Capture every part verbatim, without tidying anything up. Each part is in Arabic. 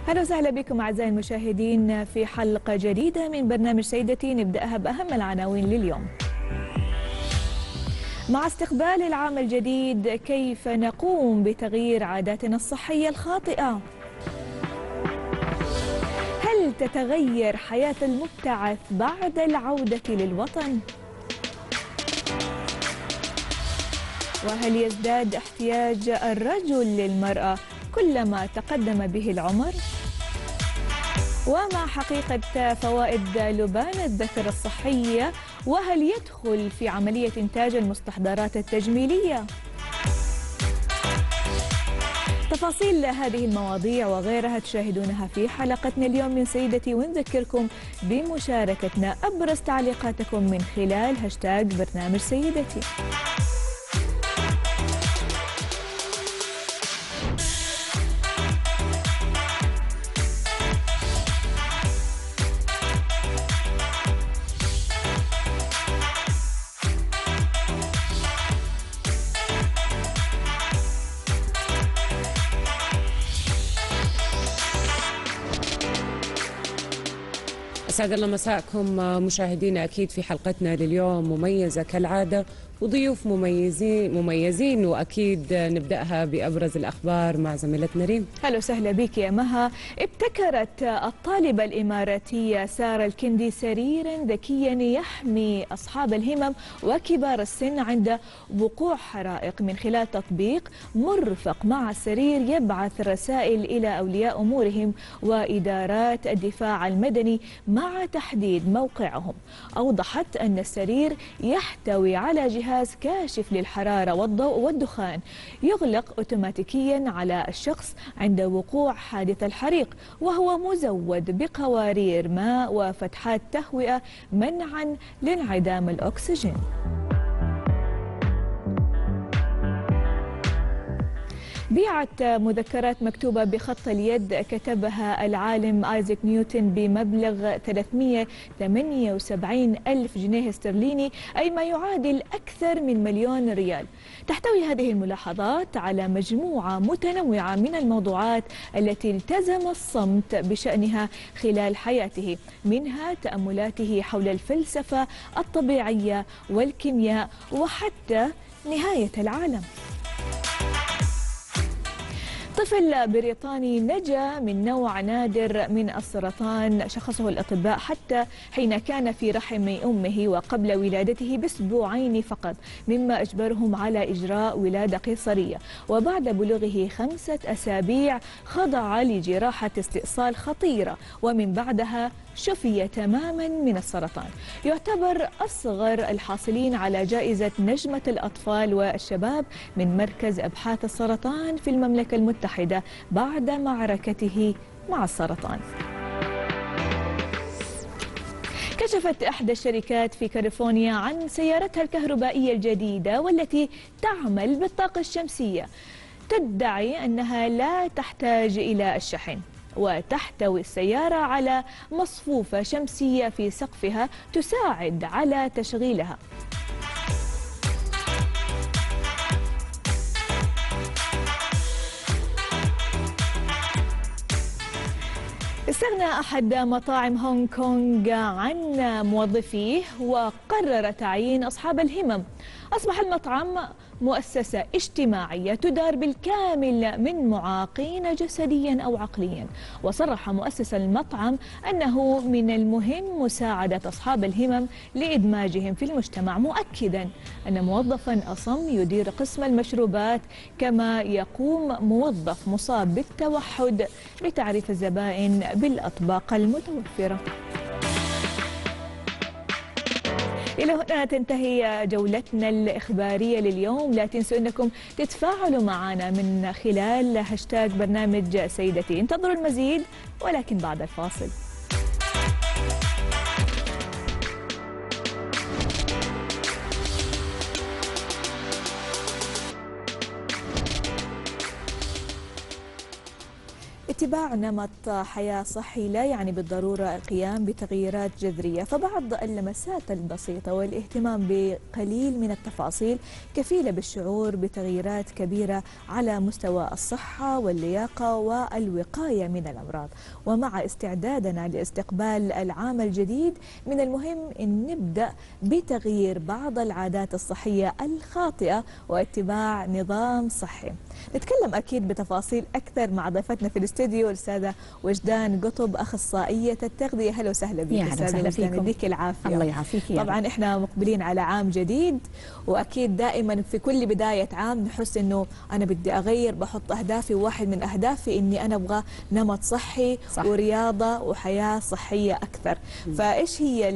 أهلا وسهلا بكم أعزائي المشاهدين في حلقة جديدة من برنامج سيدتي، نبدأها بأهم العناوين لليوم. مع استقبال العام الجديد كيف نقوم بتغيير عاداتنا الصحية الخاطئة؟ هل تتغير حياة المبتعث بعد العودة للوطن؟ وهل يزداد احتياج الرجل للمرأة كلما تقدم به العمر؟ وما حقيقة فوائد لبان الذكر الصحية؟ وهل يدخل في عملية إنتاج المستحضرات التجميلية؟ تفاصيل هذه المواضيع وغيرها تشاهدونها في حلقتنا اليوم من سيدتي، ونذكركم بمشاركتنا أبرز تعليقاتكم من خلال هاشتاج برنامج سيدتي. أسعد الله مساءكم مشاهدينا. أكيد في حلقتنا لليوم مميزة كالعادة وضيوف مميزين مميزين وأكيد نبدأها بأبرز الأخبار مع زميلتنا ريم. هلا وسهلا بك يا مها. ابتكرت الطالبة الإماراتية سارة الكندي سريرا ذكيا يحمي أصحاب الهمم وكبار السن عند وقوع حرائق من خلال تطبيق مرفق مع السرير يبعث رسائل إلى أولياء أمورهم وإدارات الدفاع المدني مع تحديد موقعهم. أوضحت أن السرير يحتوي على جهاز جهاز كاشف للحرارة والضوء والدخان يغلق أوتوماتيكيا على الشخص عند وقوع حادث الحريق، وهو مزود بقوارير ماء وفتحات تهوئة منعا لانعدام الأكسجين. بيعت مذكرات مكتوبة بخط اليد كتبها العالم آيزاك نيوتن بمبلغ ثلاثمئة وثمانية وسبعين ألف جنيه استرليني، أي ما يعادل أكثر من مليون ريال. تحتوي هذه الملاحظات على مجموعة متنوعة من الموضوعات التي التزم الصمت بشأنها خلال حياته، منها تأملاته حول الفلسفة الطبيعية والكيمياء وحتى نهاية العالم. طفل بريطاني نجا من نوع نادر من السرطان شخصه الأطباء حتى حين كان في رحم أمه وقبل ولادته بأسبوعين فقط، مما أجبرهم على إجراء ولادة قيصرية، وبعد بلوغه خمسة أسابيع خضع لجراحة استئصال خطيرة، ومن بعدها شفي تماما من السرطان. يعتبر أصغر الحاصلين على جائزة نجمة الأطفال والشباب من مركز أبحاث السرطان في المملكة المتحدة بعد معركته مع السرطان. كشفت إحدى الشركات في كاليفورنيا عن سيارتها الكهربائية الجديدة والتي تعمل بالطاقة الشمسية، تدعي أنها لا تحتاج إلى الشحن، وتحتوي السيارة على مصفوفة شمسية في سقفها تساعد على تشغيلها. استغنى أحد مطاعم هونغ كونغ عن موظفيه وقرر تعيين أصحاب الهمم. أصبح المطعم مؤسسة اجتماعية تدار بالكامل من معاقين جسديا أو عقليا، وصرح مؤسس المطعم أنه من المهم مساعدة أصحاب الهمم لإدماجهم في المجتمع، مؤكدا أن موظفا أصم يدير قسم المشروبات، كما يقوم موظف مصاب بالتوحد بتعريف الزبائن بالأطباق المتوفرة. إلى هنا تنتهي جولتنا الإخبارية لليوم. لا تنسوا أنكم تتفاعلوا معنا من خلال هاشتاج برنامج سيدتي. انتظروا المزيد ولكن بعد الفاصل. اتباع نمط حياة صحي لا يعني بالضرورة القيام بتغييرات جذرية، فبعض اللمسات البسيطة والاهتمام بقليل من التفاصيل كفيلة بالشعور بتغييرات كبيرة على مستوى الصحة واللياقة والوقاية من الأمراض. ومع استعدادنا لاستقبال العام الجديد من المهم أن نبدأ بتغيير بعض العادات الصحية الخاطئة واتباع نظام صحي. نتكلم أكيد بتفاصيل أكثر مع ضيفتنا في الاستوديو الأستاذة وجدان قطب، أخصائية التغذية. هلا وسهلا بك أستاذة وجدان، يديك العافية. الله يعافيك. طبعا إحنا مقبلين على عام جديد، وأكيد دائما في كل بداية عام نحس إنه أنا بدي أغير، بحط أهدافي، وواحد من أهدافي إني أنا أبغى نمط صحي صح. ورياضة وحياة صحية أكثر. م. فإيش هي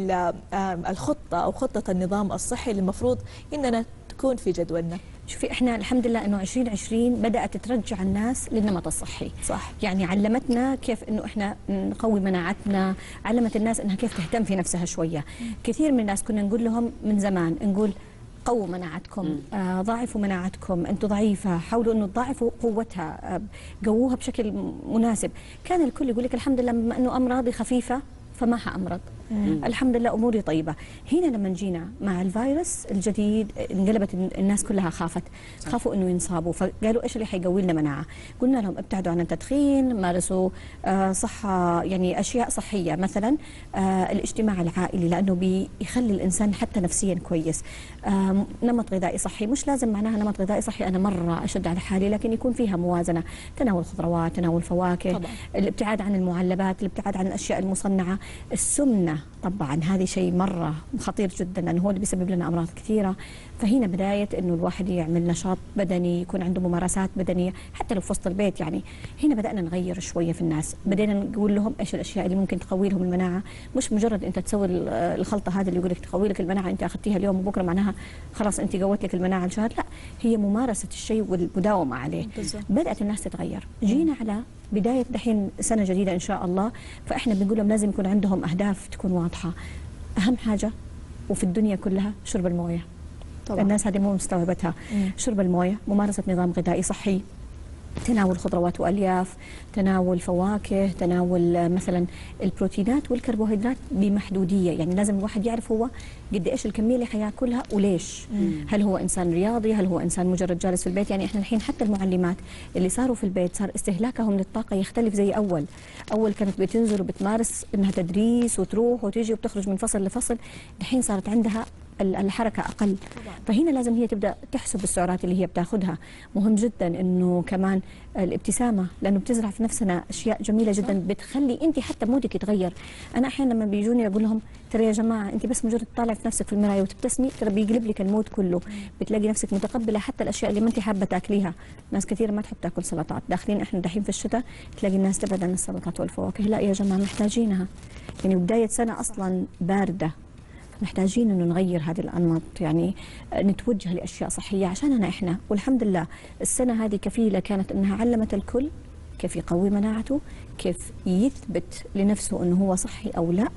الخطة أو خطة النظام الصحي اللي المفروض إننا تكون في جدولنا؟ شوفي احنا الحمد لله انه عشرين عشرين بدات ترجع الناس للنمط الصحي. صح. يعني علمتنا كيف انه احنا نقوي مناعتنا، علمت الناس انها كيف تهتم في نفسها شويه. كثير من الناس كنا نقول لهم من زمان، نقول قووا مناعتكم، آه ضاعفوا مناعتكم، انتم ضعيفه، حاولوا انه تضاعفوا قوتها، آه قووها بشكل مناسب. كان الكل يقول لك الحمد لله بما انه امراضي خفيفه فما حأمرض. مم. الحمد لله أموري طيبة. هنا لما جينا مع الفيروس الجديد انقلبت الناس كلها خافت، خافوا انه ينصابوا، فقالوا ايش اللي حيقوي لنا مناعة؟ قلنا لهم ابتعدوا عن التدخين، مارسوا آه صحة، يعني اشياء صحية، مثلا آه الاجتماع العائلي لانه بيخلي الانسان حتى نفسيا كويس. آه نمط غذائي صحي، مش لازم معناها نمط غذائي صحي انا مرة اشد على حالي، لكن يكون فيها موازنة، تناول خضروات، تناول فواكه، طبعا. الابتعاد عن المعلبات، الابتعاد عن الاشياء المصنعة، السمنة طبعا هذه شيء مرة خطير جدا لأنه هو اللي بيسبب لنا أمراض كثيرة. فهنا بداية إنه الواحد يعمل نشاط بدني، يكون عنده ممارسات بدنية حتى لو في وسط البيت. يعني هنا بدأنا نغير شوية في الناس، بدينا نقول لهم إيش الأشياء اللي ممكن تقوي لهم المناعة. مش مجرد أنت تسوي الخلطة هذه اللي يقول لك تقوي لك المناعة، أنت أخذتيها اليوم وبكرة معناها خلاص أنت قوت لك المناعة لشهر، لا، هي ممارسة الشيء والمداومة عليه. بالزبط. بدأت الناس تتغير. جينا على بداية دحين سنة جديدة إن شاء الله، فإحنا بنقول لهم لازم يكون عندهم أهداف تكون واضحة. أهم حاجة وفي الدنيا كلها شرب الموية. طبعا. الناس هذه مو مستوعبتها. مم. شرب الموية، ممارسة نظام غذائي صحي، تناول خضروات والياف، تناول فواكه، تناول مثلا البروتينات والكربوهيدرات بمحدوديه. يعني لازم الواحد يعرف هو قد ايش الكميه اللي حياكلها وليش. مم. هل هو انسان رياضي؟ هل هو انسان مجرد جالس في البيت؟ يعني احنا الحين حتى المعلمات اللي صاروا في البيت صار استهلاكهم للطاقه يختلف زي اول. اول كانت بتنزل وبتمارس انها تدريس وتروح وتيجي وبتخرج من فصل لفصل، الحين صارت عندها الحركة أقل. طبعا. فهنا لازم هي تبدأ تحسب السعرات اللي هي بتاخذها. مهم جدا إنه كمان الابتسامة، لأنه بتزرع في نفسنا أشياء جميلة جدا بتخلي أنت حتى مودك يتغير. أنا أحيانا لما بيجوني أقول لهم ترى يا جماعة أنت بس مجرد تطالع في نفسك في المراية وتبتسمي ترى بيقلب لك المود كله. بتلاقي نفسك متقبلة حتى الأشياء اللي ما أنت حابة تاكليها. ناس كثير ما تحب تاكل سلطات، داخلين إحنا دحين في الشتاء تلاقي الناس تبعد عن السلطات والفواكه. لا يا جماعة محتاجينها، يعني بداية سنة أصلا باردة، محتاجين انه نغير هذه الانماط، يعني نتوجه لاشياء صحيه عشاننا احنا. والحمد لله السنه هذه كفيله كانت انها علمت الكل كيف يقوي مناعته، كيف يثبت لنفسه انه هو صحي او لا.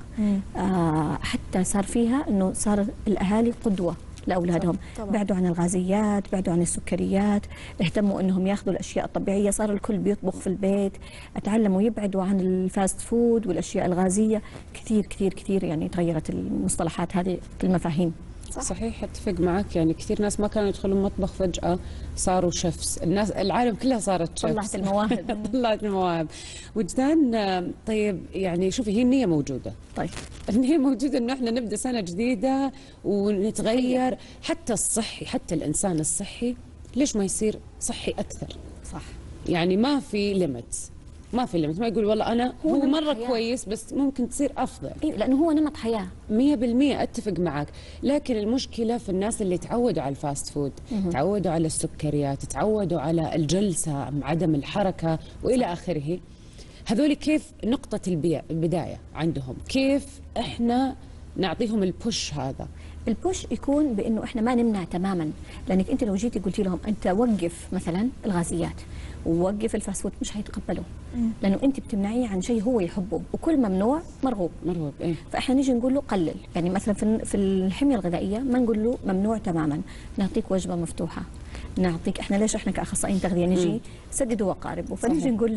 آه حتى صار فيها انه صار الاهالي قدوه لاولادهم، بعدوا عن الغازيات، بعدوا عن السكريات، اهتموا انهم ياخذوا الاشياء الطبيعيه، صار الكل بيطبخ في البيت، اتعلموا يبعدوا عن الفاست فود والاشياء الغازيه. كثير كثير كثير يعني تغيرت المصطلحات هذه، المفاهيم. صح. صحيح، اتفق معك. يعني كثير ناس ما كانوا يدخلون مطبخ فجأة صاروا شيفs، الناس العالم كلها صارت شيفs. طلعت المواهب. طلعت المواهب. وجدان، طيب يعني شوفي هي النية موجودة. طيب النية موجودة انه احنا نبدا سنة جديدة ونتغير. حتى الصحي، حتى الانسان الصحي ليش ما يصير صحي اكثر؟ صح. يعني ما في ليميت، ما في ليميت، ما يقول والله انا هو, هو مرة حياة. كويس بس ممكن تصير افضل. ايوه لانه هو نمط حياة. مية بالمية اتفق معك. لكن المشكلة في الناس اللي تعودوا على الفاست فود، مه. تعودوا على السكريات، تعودوا على الجلسة، عدم الحركة والى اخره. هذول كيف نقطة البداية عندهم؟ كيف احنا نعطيهم البوش هذا؟ البوش يكون بانه احنا ما نمنع تماما، لانك انت لو جيتي قلتي لهم انت وقف مثلا الغازيات ووقف الفاست فود مش هيتقبلوا، لانه انت بتمنعيه عن شيء هو يحبه، وكل ممنوع مرغوب. مرغوب ايه. فاحنا نيجي نقول له قلل، يعني مثلا في في الحميه الغذائيه ما نقول له ممنوع تماما، نعطيك وجبه مفتوحه، نعطيك احنا ليش احنا كاخصائيين تغذيه نجي سدد وقارب، فنيجي نقول له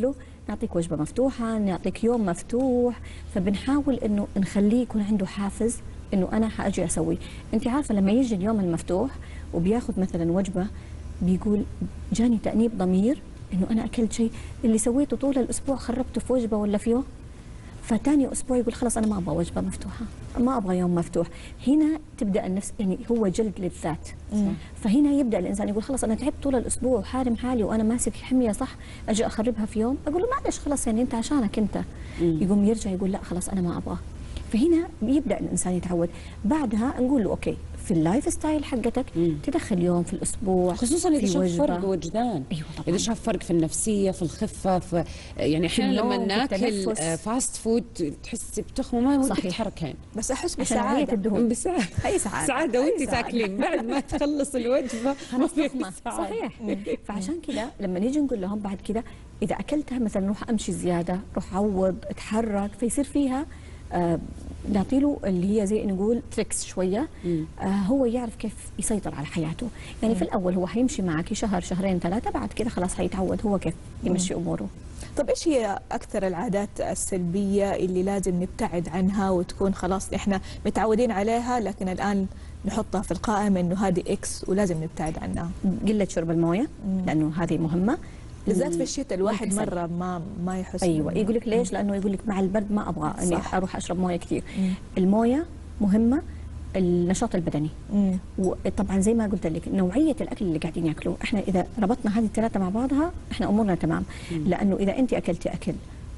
نعطيك وجبه مفتوحه، نعطيك يوم مفتوح، فبنحاول انه نخليه يكون عنده حافز انه انا حاجي اسوي. انت عارفه لما يجي اليوم المفتوح وبياخذ مثلا وجبه بيقول جاني تأنيب ضمير انه انا اكلت شيء اللي سويته طول الاسبوع خربته في وجبه ولا في يوم، فتاني اسبوع يقول خلاص انا ما ابغى وجبه مفتوحه، ما ابغى يوم مفتوح. هنا تبدا النفس يعني هو جلد للذات. مم. فهنا يبدا الانسان يقول خلاص انا تعبت طول الاسبوع وحارم حالي وانا ماسك حميه صح، اجي اخربها في يوم، اقول له معلش خلاص يعني انت عشانك انت. مم. يقوم يرجع يقول لا خلاص انا ما ابغى. فهنا يبدا الانسان يتعود. بعدها نقول له اوكي في اللايف ستايل حقتك مم. تدخل يوم في الاسبوع، خصوصا اذا شاف فرق وجدان. أيوة اذا شاف فرق في النفسيه في الخفه في يعني احيانا لما ناكل فاست فود تحس بتخمه ما ودك تتحركين، بس احس بسعاده الدهون بسعاده اي سعاده سعاده وانت تاكلين بعد ما تخلص الوجبه ما في صحيح. فعشان كذا لما نيجي نقول لهم بعد كذا اذا اكلتها مثلا روح امشي زياده، روح عوض، اتحرك، فيصير فيها آه نعطي له اللي هي زي نقول تريكس شويه. آه هو يعرف كيف يسيطر على حياته. يعني مم. في الاول هو حيمشي معك شهر شهرين ثلاثه، بعد كده خلاص حيتعود هو كيف يمشي مم. اموره. طب ايش هي اكثر العادات السلبيه اللي لازم نبتعد عنها وتكون خلاص احنا متعودين عليها لكن الان نحطها في القائمه انه هذه اكس ولازم نبتعد عنها؟ قله شرب المويه لانه هذه مهمه بالذات في الشتاء الواحد مره ما ما يحس. ايوه يقول لك ليش؟ لانه يقول لك مع البرد ما ابغى اني اروح اشرب مويه كثير. المويه مهمه، النشاط البدني. مم. وطبعا زي ما قلت لك نوعيه الاكل اللي قاعدين ياكلوه، احنا اذا ربطنا هذه الثلاثه مع بعضها احنا امورنا تمام. مم. لانه اذا انت اكلتي اكل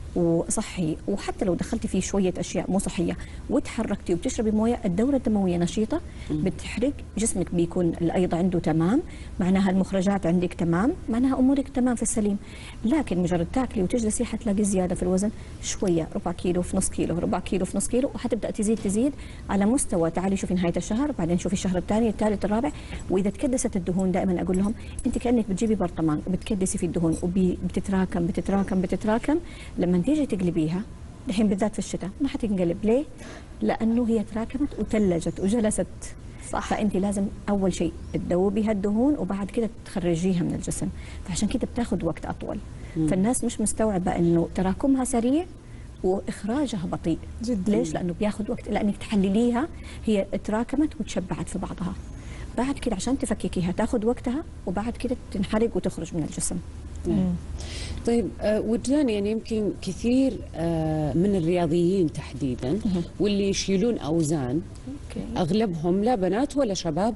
وصحي وحتى لو دخلتي فيه شويه اشياء مو صحيه وتحركتي وبتشربي مويه، الدوره الدمويه نشيطه بتحرق، جسمك بيكون الايض عنده تمام، معناها المخرجات عندك تمام، معناها امورك تمام في السليم. لكن مجرد تاكلي وتجلسي حتلاقي زياده في الوزن شويه، ربع كيلو في نص كيلو، ربع كيلو في نص كيلو، وحتبدا تزيد تزيد على مستوى تعالي شوفي نهايه الشهر، بعدين شوفي الشهر الثاني الثالث الرابع. واذا تكدست الدهون دائما اقول لهم انت كانك بتجيبي برطمان وبتكدسي في الدهون وبتتراكم بتتراكم بتتراكم، لما تيجي تقلبيها الحين بالذات في الشتاء ما حتنقلب. ليه؟ لانه هي تراكمت وثلجت وجلست. صح. فانت لازم اول شيء تذوبي هالدهون وبعد كده تخرجيها من الجسم، فعشان كده بتاخذ وقت اطول. مم. فالناس مش مستوعبه انه تراكمها سريع واخراجها بطيء جدا. ليش؟ لانه بياخذ وقت، لانك تحلليها هي تراكمت وتشبعت في بعضها، بعد كده عشان تفككيها تاخذ وقتها وبعد كده تنحرق وتخرج من الجسم. مم. طيب آه وجدان، يعني يمكن كثير آه من الرياضيين تحديدا مم. واللي يشيلون اوزان أوكي. اغلبهم لا بنات ولا شباب،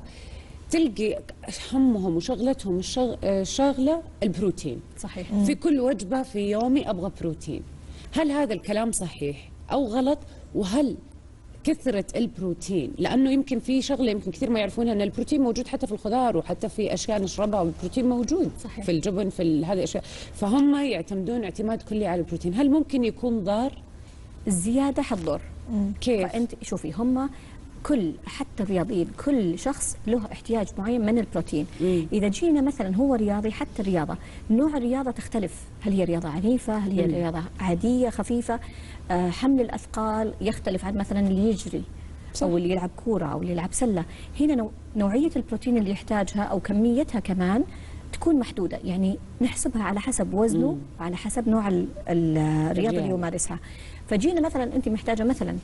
تلقي همهم وشغلتهم الشغله البروتين. صحيح. مم. في كل وجبه في يومي ابغى بروتين. هل هذا الكلام صحيح او غلط؟ وهل كثرة البروتين، لأنه يمكن في شغلة يمكن كثير ما يعرفونها، أن البروتين موجود حتى في الخضار وحتى في أشياء نشربها، والبروتين موجود صحيح. في الجبن في هذه الأشياء، فهم يعتمدون اعتماد كلي على البروتين. هل ممكن يكون ضار؟ الزيادة حتضر. كيف؟ فأنت شوفي هم كل حتى الرياضيين كل شخص له احتياج معين من البروتين. مم. إذا جينا مثلا هو رياضي، حتى الرياضة نوع الرياضة تختلف، هل هي رياضة عنيفة، هل هي مم. رياضة عادية خفيفة، آه حمل الأثقال يختلف عن مثلا اللي يجري صح. أو اللي يلعب كورة أو اللي يلعب سلة. هنا نوع نوعية البروتين اللي يحتاجها أو كميتها كمان تكون محدودة، يعني نحسبها على حسب وزنه مم. وعلى حسب نوع الرياضة اللي يمارسها. فجينا مثلا أنت محتاجة مثلا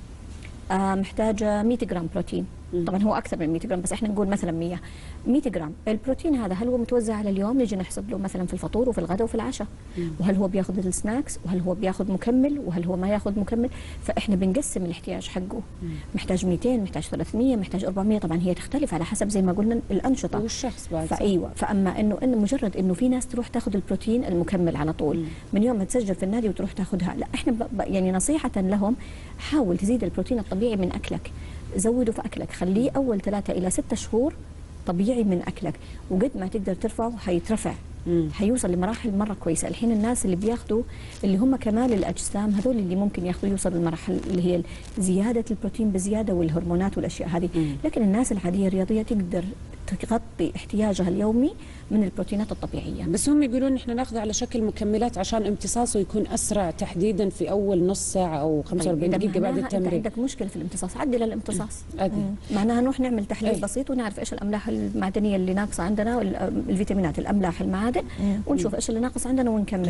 آه محتاجة مئة جرام بروتين، مم. طبعا هو أكثر من مئة جرام بس احنا نقول مثلا مئة مئة جرام. البروتين هذا هل هو متوزع على اليوم؟ نجي نحسب له مثلا في الفطور وفي الغداء وفي العشاء، مم. وهل هو بياخذ السناكس، وهل هو بياخذ مكمل، وهل هو ما ياخذ مكمل. فاحنا بنقسم الاحتياج حقه، مم. محتاج مئتين، محتاج ثلاثمئة، محتاج أربعمئة، طبعا هي تختلف على حسب زي ما قلنا الأنشطة والشخص بعد. فايوه فاما انه انه مجرد انه في ناس تروح تاخذ البروتين المكمل على طول، مم. من يوم ما تسجل في النادي وتروح تاخذها، لا احنا يعني نصيحة لهم حاول تزيد البروتين الطبيعي من اكلك، زوده في اكلك، خليه اول ثلاثة الى ستة شهور طبيعي من اكلك، وقد ما تقدر ترفعه حيترفع، حيوصل لمراحل مره كويسه. الحين الناس اللي بياخذوا اللي هم كمال الاجسام هذول اللي ممكن ياخذوا يوصل للمراحل اللي هي زياده البروتين بزياده والهرمونات والاشياء هذه، مم. لكن الناس العاديه الرياضيه تقدر تغطي احتياجها اليومي من البروتينات الطبيعيه. بس هم يقولون احنا ناخذه على شكل مكملات عشان امتصاصه يكون اسرع، تحديدا في اول نص ساعه او خمسة وأربعين طيب دقيقه بعد التمرين. انت عندك مشكله في الامتصاص، عدل الامتصاص. معناها نروح نعمل تحليل أي. بسيط ونعرف ايش الاملاح المعدنيه اللي ناقصه عندنا، الفيتامينات، الاملاح، المعادن، مم. ونشوف ايش اللي ناقص عندنا ونكمله.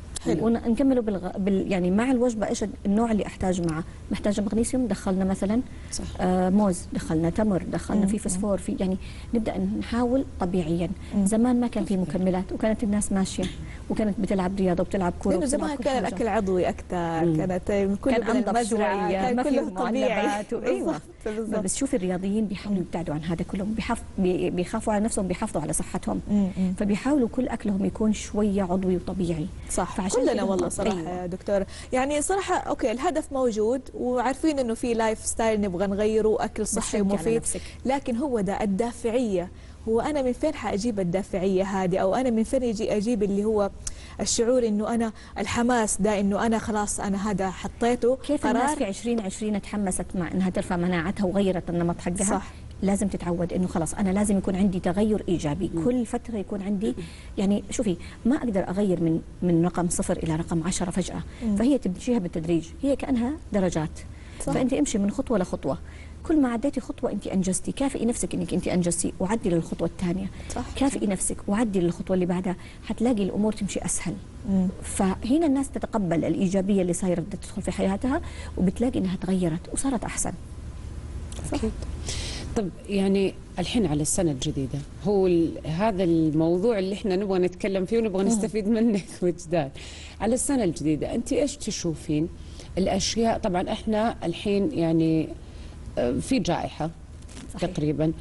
حلو. ونكمله بالغ... بال... يعني مع الوجبه ايش النوع اللي احتاج معه. محتاجه مغنيسيوم، دخلنا مثلا صح. آه موز، دخلنا تمر، دخلنا مم. في فسفور، في يعني نبدا نحاول طبيعيا. مم. زمان ما كان في مكملات وكانت الناس ماشيه وكانت بتلعب رياضه وبتلعب كوره. لانه زمان كان الاكل عضوي اكثر، مم. كانت كله كان من انضف المزرعه، شويه، كان ما في كله طبيعي. معلبات و... ايوه بالضبط بالضبط. بس شوف الرياضيين بيحاولوا يبتعدوا عن هذا كلهم، بيحف... بي... بيخافوا على نفسهم، بيحافظوا على صحتهم. مم. مم. فبيحاولوا كل اكلهم يكون شويه عضوي وطبيعي. صح، فعشان كلنا كده والله هم- صراحه أيوة. يا دكتور. يعني صراحه اوكي الهدف موجود، وعارفين انه في لايف ستايل نبغى نغيره، اكل صحي بتشجع على ومفيد، نفسك. لكن هو ده الدافعيه. هو انا من فين حاجيب الدافعيه هذه، او انا من فين يجي اجيب اللي هو الشعور انه انا الحماس ده، انه انا خلاص انا هذا حطيته كيف الناس قرار. في عشرين عشرين تحمست مع انها ترفع مناعتها وغيرت النمط حقها. صح. لازم تتعود انه خلاص انا لازم يكون عندي تغير ايجابي. مم. كل فتره يكون عندي، يعني شوفي ما اقدر اغير من من رقم صفر الى رقم عشرة فجاه. مم. فهي تمشيها بالتدريج، هي كانها درجات. صح. فانت امشي من خطوه لخطوه، كل ما عديتي خطوه انت انجزتي، كافئي نفسك انك انت انجزتي وعدي للخطوه الثانيه. صح. كافئي نفسك وعدي للخطوه اللي بعدها، حتلاقي الامور تمشي اسهل. مم. فهنا الناس تتقبل الايجابيه اللي صايره بدها تدخل في حياتها، وبتلاقي انها تغيرت وصارت احسن. أكيد. طب يعني الحين على السنة الجديدة، هو ال- هذا الموضوع اللي احنا نبغى نتكلم فيه ونبغى نستفيد منك وجدان. على السنة الجديدة أنت إيش تشوفين الأشياء؟ طبعا احنا الحين يعني آه، في جائحة صحيح. تقريبا،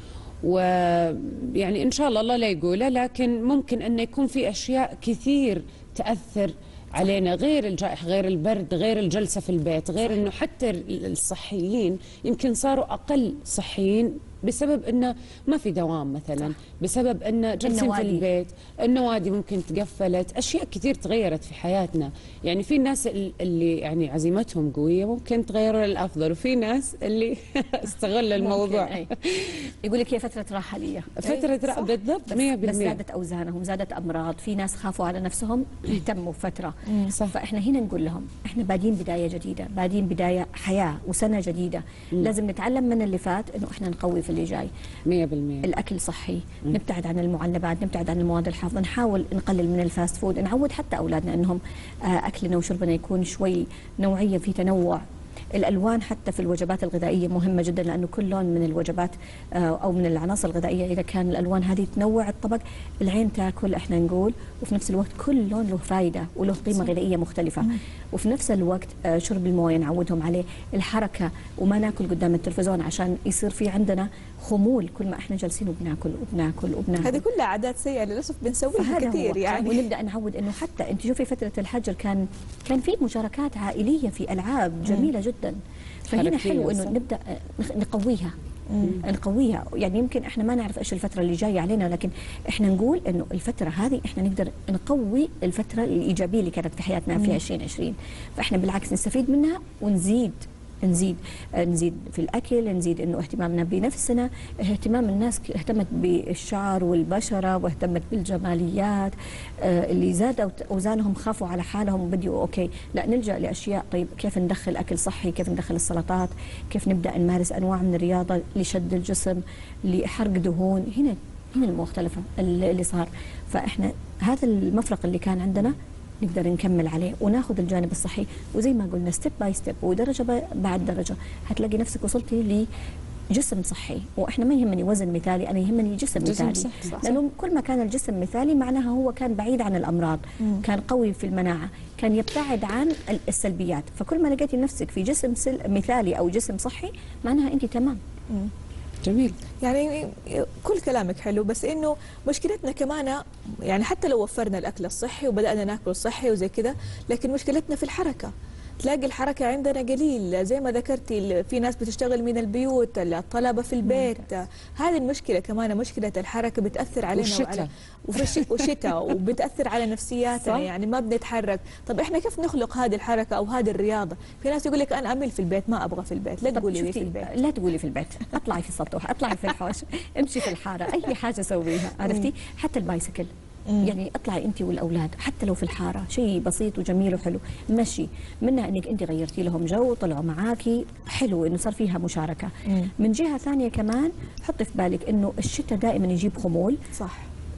ويعني إن شاء الله الله لا يقوله، لكن ممكن أن يكون في أشياء كثير تأثر علينا غير الجائحة، غير البرد، غير الجلسة في البيت، غير أنه حتى الصحيين يمكن صاروا أقل صحيين بسبب أنه ما في دوام مثلا، بسبب أنه جالسين في النوادي. البيت، النوادي ممكن تقفلت، أشياء كثير تغيرت في حياتنا. يعني في ناس ال- اللي يعني عزيمتهم قوية ممكن تغيروا للأفضل، وفي ناس اللي استغل الموضوع. ممكن، أي. يقول لك هي فتره راحه لي. فترة رأ- بالضبط بس, مية بس بالمية. زادت اوزانهم، زادت امراض، في ناس خافوا على نفسهم اهتموا فتره. صح. فاحنا هنا نقول لهم احنا بادين بدايه جديده، بادين بدايه حياه وسنه جديده. مم. لازم نتعلم من اللي فات انه احنا نقوي في اللي جاي. مية بالمية. الاكل صحي، نبتعد عن المعلبات، نبتعد عن المواد الحافظه، نحاول نقلل من الفاست فود، نعود حتى اولادنا انهم آه، اكلنا وشربنا يكون شوي نوعيه، في تنوع. الالوان حتى في الوجبات الغذائيه مهمه جدا، لانه كل لون من الوجبات آه، او من العناصر الغذائيه اذا كان الالوان هذه تنوع الطبق، العين تاكل احنا نقول، وفي نفس الوقت كل لون له فائده وله قيمه غذائيه مختلفه. وفي نفس الوقت آه، شرب المويه نعودهم عليه، الحركه، وما ناكل قدام التلفزيون عشان يصير في عندنا خمول كل ما احنا جالسين وبناكل وبناكل وبناكل. هذه كلها عادات سيئه للاسف بنسويها فهذا كثير هو. يعني. ونبدا نعود انه حتى انت شوفي فتره الحجر كان كان في مشاركات عائليه في العاب جميله جدا. فهنا حركية، حلو انه صح. نبدا نخ- نقويها. نقويها، يعني يمكن احنا ما نعرف ايش الفتره اللي جايه علينا، لكن احنا نقول انه الفتره هذه احنا نقدر نقوي الفتره الايجابيه اللي كانت في حياتنا في عشرين عشرين. فاحنا بالعكس نستفيد منها ونزيد نزيد آه، نزيد في الاكل، نزيد انه اهتمامنا بنفسنا، اهتمام الناس ك- اهتمت بالشعر والبشره واهتمت بالجماليات. آه، اللي زادوا اوزانهم خافوا على حالهم وبديوا اوكي لا نلجا لاشياء، طيب كيف ندخل اكل صحي، كيف ندخل السلطات، كيف نبدا نمارس انواع من الرياضه لشد الجسم، لحرق دهون. هنا هنا المختلفه اللي اللي صار. فاحنا هذا المفرق اللي كان عندنا نقدر نكمل عليه وناخذ الجانب الصحي، وزي ما قلنا ستيب باي ستيب ودرجه ب- بعد درجه هتلاقي نفسك وصلتي لجسم صحي. واحنا ما يهمني وزن مثالي، انا يهمني جسم, جسم مثالي. صحي. صح. لانه كل ما كان الجسم مثالي معناها هو كان بعيد عن الامراض، مم. كان قوي في المناعه، كان يبتعد عن ال- السلبيات. فكل ما لقيتي نفسك في جسم سل- مثالي او جسم صحي معناها انت تمام. مم. جميل. يعني كل كلامك حلو، بس انه مشكلتنا كمان يعني حتى لو وفرنا الاكل الصحي وبدانا ناكل صحي وزي كذا، لكن مشكلتنا في الحركه. تلاقي الحركه عندنا قليل، زي ما ذكرتي في ناس بتشتغل من البيوت، الطلبه في البيت. هذه المشكله كمان، مشكله الحركه بتاثر علينا والشتاء. وعلى وفي الش- والشتاء وبتاثر على نفسياتنا. صح. يعني ما بنتحرك. طب احنا كيف نخلق هذه الحركه او هذه الرياضه؟ في ناس يقول لك انا امل في البيت، ما ابغى في البيت. لا طب تقولي لي في شفتي، البيت. لا تقولي في البيت، اطلعي في السطوح، اطلعي في الحوش، امشي في الحاره، اي حاجه سويها، عرفتي؟ حتى البايسكل. مم. يعني اطلعي انت والاولاد حتى لو في الحاره، شيء بسيط وجميل وحلو، مشي منها انك انت غيرتي لهم جو، طلعوا معاكي، حلو انه صار فيها مشاركه. مم. من جهه ثانيه كمان حطي في بالك انه الشتاء دائما يجيب خمول. صح.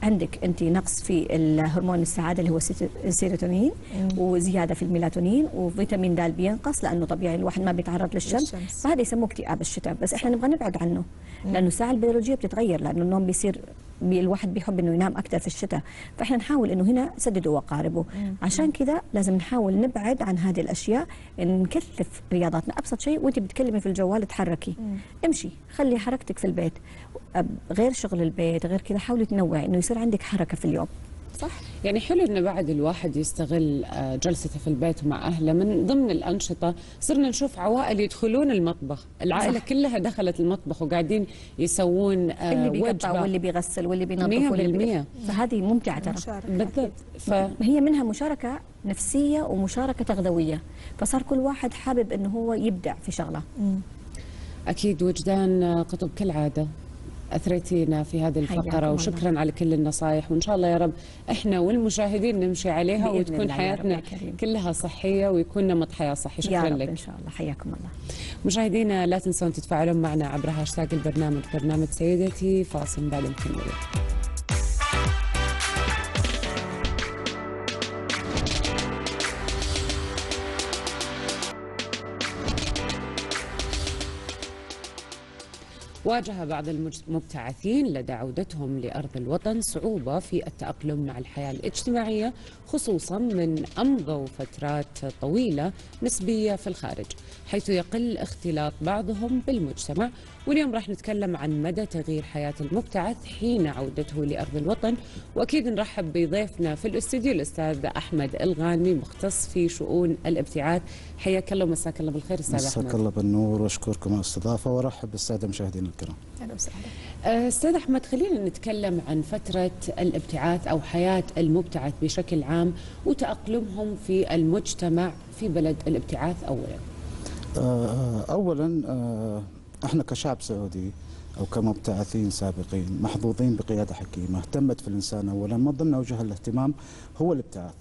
عندك انت نقص في الهرمون السعاده اللي هو السيروتونين، وزياده في الميلاتونين، وفيتامين د بينقص لانه طبيعي الواحد ما بيتعرض للشمس، للشمس. فهذا يسموه اكتئاب الشتاء، بس احنا نبغى نبعد عنه لانه الساعه البيولوجيه بتتغير، لانه النوم بيصير الواحد بيحب انه ينام اكثر في الشتاء، فاحنا نحاول انه هنا سددوا وقاربوا. عشان كذا لازم نحاول نبعد عن هذه الاشياء، نكثف رياضاتنا. ابسط شيء وانت بتتكلمي في الجوال تحركي، امشي، خلي حركتك في البيت، غير شغل البيت، غير كذا حاولي تنوعي انه يصير عندك حركه في اليوم. صح. يعني حلو انه بعد الواحد يستغل جلسته في البيت مع اهله. من ضمن الانشطه صرنا نشوف عوائل يدخلون المطبخ، العائله صح. كلها دخلت المطبخ وقاعدين يسوون اللي بيقطع واللي بيغسل واللي بينظف واللي بي... فهذه ممتعه ترى بالضبط. فهي منها مشاركه نفسيه ومشاركه تغذويه، فصار كل واحد حابب انه هو يبدع في شغله. مم. اكيد. وجدان قطب كالعاده أثريتينا في هذه الفقرة، وشكرا الله. على كل النصائح، وإن شاء الله يا رب إحنا والمشاهدين نمشي عليها وتكون حياتنا كلها صحية ويكون نمط حياة صحي. شكرا يا رب لك إن شاء الله. حياكم الله. مشاهدينا لا تنسون تتفاعلون معنا عبر هاشتاج البرنامج برنامج سيدتي. فاصل بعد مكملين. واجه بعض المبتعثين لدى عودتهم لأرض الوطن صعوبة في التأقلم مع الحياة الاجتماعية، خصوصا من أمضوا فترات طويلة نسبية في الخارج، حيث يقل اختلاط بعضهم بالمجتمع. واليوم راح نتكلم عن مدى تغيير حياة المبتعث حين عودته لأرض الوطن، وأكيد نرحب بضيفنا في الاستوديو الأستاذ أحمد الغانمي، مختص في شؤون الابتعاث. حياك الله ومساك الله بالخير أستاذ أحمد. مساك الله بالنور، واشكركم على الاستضافة، وارحب بالسادة المشاهدين الكرام. أهلا وسهلا. أستاذ أحمد، خلينا نتكلم عن فترة الابتعاث أو حياة المبتعث بشكل عام وتأقلمهم في المجتمع في بلد الابتعاث. أولا أولا احنا كشعب سعودي أو كمبتعثين سابقين محظوظين بقيادة حكيمة اهتمت في الإنسان أولا. من ضمن أوجه الاهتمام هو الابتعاث،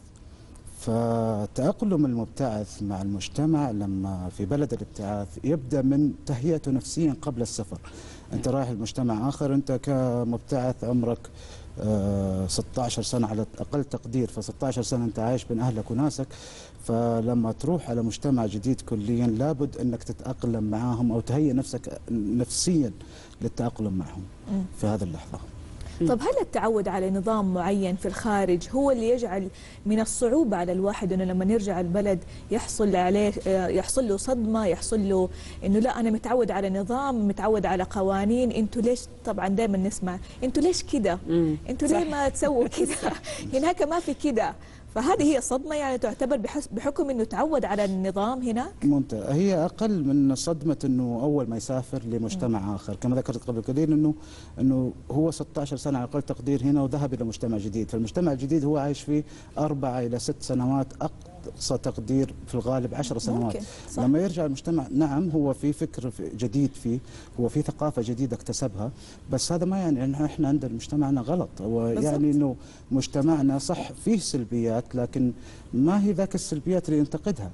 فتأقلم المبتعث مع المجتمع لما في بلد الابتعاث يبدأ من تهيئته نفسيا قبل السفر. أنت رايح المجتمع آخر، أنت كمبتعث عمرك آه ستة عشر سنة على أقل تقدير، ف ستة عشر سنة أنت عايش بين أهلك وناسك، فلما تروح على مجتمع جديد كليا لابد أنك تتأقلم معهم أو تهيئ نفسك نفسيا للتأقلم معهم في هذه اللحظة. طب هل التعود على نظام معين في الخارج هو اللي يجعل من الصعوبة على الواحد انه لما يرجع البلد يحصل عليه يحصل له صدمة، يحصل له انه لا انا متعود على نظام، متعود على قوانين، انتوا ليش؟ طبعا دائما نسمع انتوا ليش كده؟ انتوا ليه ما تسووا كده؟ هناك ما في كده. فهذه هي صدمة يعني تعتبر بحكم انه تعود على النظام هناك؟ ممتاز. هي اقل من صدمة انه اول ما يسافر لمجتمع اخر، كما ذكرت قبل قليل انه انه هو ستة عشر سنة على اقل تقدير هنا وذهب الى مجتمع جديد، فالمجتمع الجديد هو عايش فيه أربعة إلى ست سنوات، أقصى تقدير في الغالب عشر سنوات. لما يرجع المجتمع نعم هو في فكر جديد فيه، هو في ثقافة جديدة اكتسبها، بس هذا ما يعني ان احنا عندنا مجتمعنا غلط. هو يعني انه مجتمعنا صح فيه سلبيات لكن ما هي ذاك السلبيات اللي ينتقدها،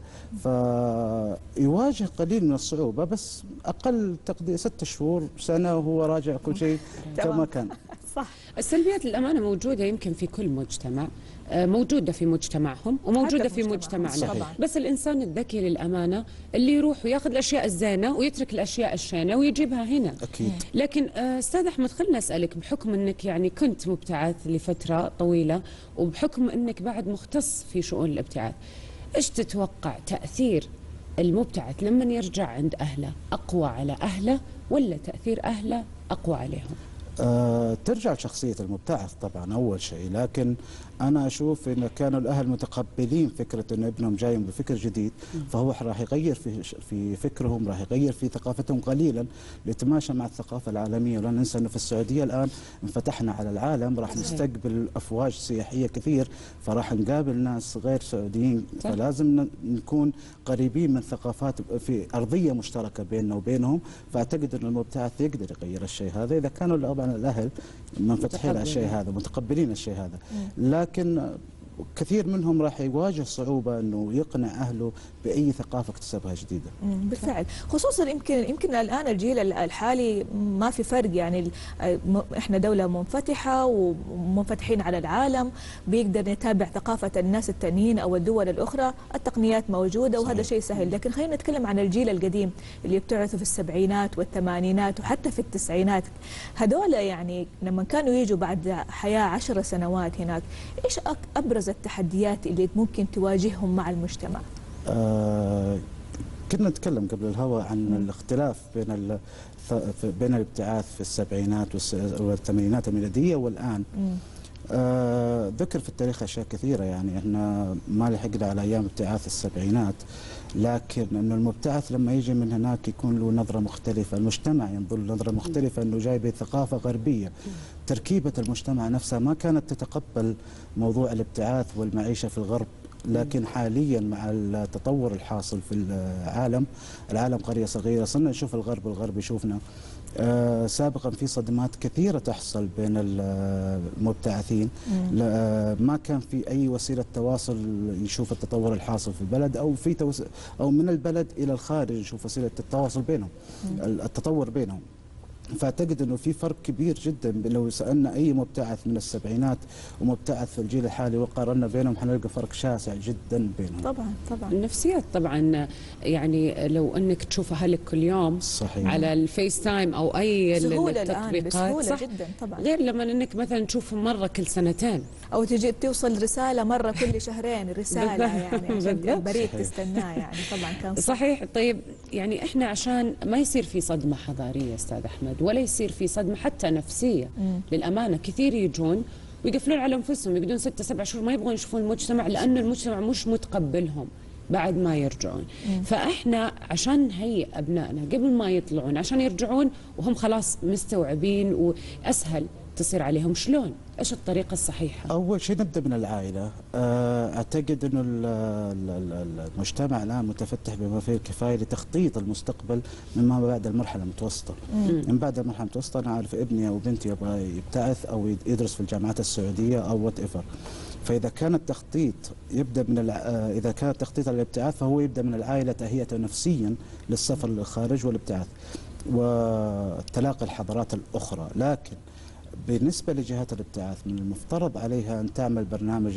فيواجه قليل من الصعوبة، بس أقل تقدير ست شهور سنة وهو راجع كل شيء كما كان. صح. السلبيات الأمانة موجودة يمكن في كل مجتمع، موجودة في مجتمعهم وموجودة في مجتمعنا، بس الإنسان الذكي للأمانة اللي يروح وياخذ الأشياء الزينة ويترك الأشياء الشينة ويجيبها هنا. أكيد. لكن أستاذ أحمد خلنا أسألك، بحكم أنك يعني كنت مبتعث لفترة طويلة وبحكم أنك بعد مختص في شؤون الابتعاث، إيش تتوقع تأثير المبتعث لما يرجع عند أهله؟ أقوى على أهله ولا تأثير أهله أقوى عليهم؟ أه ترجع لشخصية المبتعث طبعا أول شيء، لكن أنا أشوف إن كانوا الأهل متقبلين فكرة إن ابنهم جاي بفكر جديد، فهو راح يغير في في فكرهم، راح يغير في ثقافتهم قليلا ليتماشى مع الثقافة العالمية. ولا ننسى إنه في السعودية الآن انفتحنا على العالم، راح نستقبل أفواج سياحية كثير، فراح نقابل ناس غير سعوديين، فلازم نكون قريبين من ثقافات في أرضية مشتركة بيننا وبينهم. فأعتقد إن المبتعث يقدر يغير الشيء هذا إذا كانوا طبعا الأهل منفتحين على الشيء هذا، متقبلين الشيء هذا. لكن وكثير منهم راح يواجه صعوبة أنه يقنع أهله بأي ثقافة اكتسبها جديدة. بالفعل، خصوصا يمكن يمكن الآن الجيل الحالي ما في فرق، يعني إحنا دولة منفتحة ومنفتحين على العالم، بيقدر يتابع ثقافة الناس التانيين أو الدول الأخرى، التقنيات موجودة وهذا شيء سهل. لكن خلينا نتكلم عن الجيل القديم اللي ابتعثوا في السبعينات والثمانينات وحتى في التسعينات، هذول يعني لما كانوا يجوا بعد حياة عشر سنوات هناك، إيش أبرز التحديات اللي ممكن تواجههم مع المجتمع؟ آه كنا نتكلم قبل الهواء عن م. الاختلاف بين ال بين الابتعاث في السبعينات والثمانينات الميلادية والآن. آه ذكر في التاريخ أشياء كثيرة، يعني احنا ما لحقنا على أيام ابتعاث السبعينات، لكن انه المبتعث لما يجي من هناك يكون له نظرة مختلفة، المجتمع ينظر له نظرة مختلفة، انه جاي بثقافة غربية. تركيبة المجتمع نفسها ما كانت تتقبل موضوع الابتعاث والمعيشة في الغرب، لكن حاليا مع التطور الحاصل في العالم، العالم قرية صغيرة، صرنا نشوف الغرب والغرب يشوفنا. آه سابقا في صدمات كثيرة تحصل بين المبتعثين، ما كان في أي وسيلة تواصل يشوف التطور الحاصل في البلد، أو في توس... أو من البلد إلى الخارج يشوف وسيلة التواصل بينهم، مم. التطور بينهم. فاعتقد انه في فرق كبير جدا لو سالنا اي مبتعث من السبعينات ومبتعث في الجيل الحالي وقارنا بينهم، حنلقى فرق شاسع جدا بينهم. طبعا طبعا النفسيات طبعا، يعني لو انك تشوف اهلك كل يوم صحيح على الفيس تايم او اي سهولة الان، بسهوله صح؟ جدا طبعا، غير لما انك مثلا تشوفهم مره كل سنتين، او تجي توصل رساله مره كل شهرين، رساله يعني عشان البريد تستناه، يعني طبعا كان صح. صحيح. طيب يعني احنا عشان ما يصير في صدمه حضاريه استاذ احمد، ولا يصير في صدمه حتى نفسيه، مم. للامانه كثير يجون ويقفلون على انفسهم، يقعدون ستة سبع شهور ما يبغون يشوفون المجتمع، لانه المجتمع مش متقبلهم بعد ما يرجعون. مم. فاحنا عشان نهيئ ابنائنا قبل ما يطلعون عشان يرجعون وهم خلاص مستوعبين واسهل تصير عليهم، شلون؟ ايش الطريقه الصحيحه؟ اول شيء نبدا من العائله. اعتقد انه المجتمع الان متفتح بما فيه الكفايه لتخطيط المستقبل مما بعد المرحله المتوسطه. مم. من بعد المرحله المتوسطه انا عارف ابني او بنتي يبغى يبتعث او يدرس في الجامعات السعوديه او وات ايفر، فاذا كان التخطيط يبدا من اذا كان التخطيط على الابتعاث فهو يبدا من العائله تهيئته نفسيا للسفر للخارج والابتعاث وتلاقي الحضارات الاخرى. لكن بالنسبة لجهات الابتعاث من المفترض عليها أن تعمل برنامج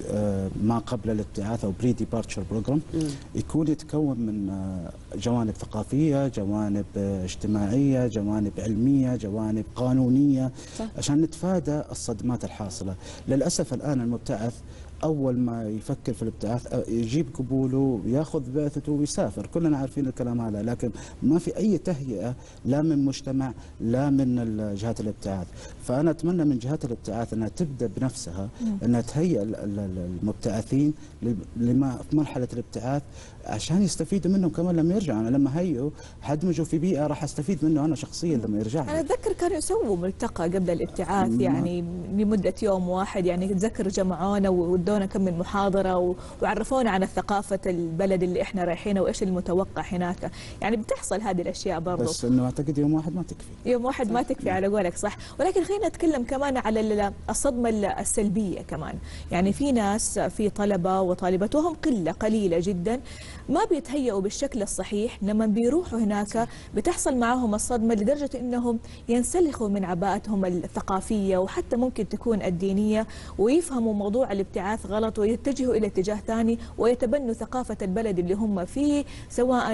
ما قبل الابتعاث أو بري ديبارتشر بروجرام، يكون يتكون من جوانب ثقافية، جوانب اجتماعية، جوانب علمية، جوانب قانونية، صح. عشان نتفادى الصدمات الحاصلة. للأسف الآن المبتعث أول ما يفكر في الابتعاث يجيب قبوله وياخذ بعثته ويسافر، كلنا عارفين الكلام هذا، لكن ما في أي تهيئة لا من مجتمع لا من جهات الابتعاث. فأنا أتمنى من جهات الابتعاث أنها تبدأ بنفسها، أنها تهيئ المبتعثين لما في مرحلة الابتعاث عشان يستفيدوا منهم كمان لما يرجعوا. أنا لما هيئوا حدمجوا في بيئة راح أستفيد منه أنا شخصيا لما يرجع. أنا أتذكر كانوا يسووا ملتقى قبل الابتعاث يعني لمدة يوم واحد، يعني تذكر جمعونا ودونا كم من محاضرة وعرفونا عن ثقافة البلد اللي إحنا رايحينه وإيش المتوقع هناك. يعني بتحصل هذه الأشياء برضو، بس إنه أعتقد يوم واحد ما تكفي، يوم واحد ما تكفي على قولك صح. ولكن خلينا نتكلم كمان على الصدمة السلبية كمان. يعني في ناس، في طلبة وطالبات وهم قلة قليلة جدا ما بيتهيئوا بالشكل الصحيح، لما بيروحوا هناك بتحصل معهم الصدمة لدرجة انهم ينسلخوا من عباءتهم الثقافية وحتى ممكن تكون الدينية، ويفهموا موضوع الابتعاث غلط ويتجهوا الى اتجاه ثاني ويتبنوا ثقافة البلد اللي هم فيه، سواء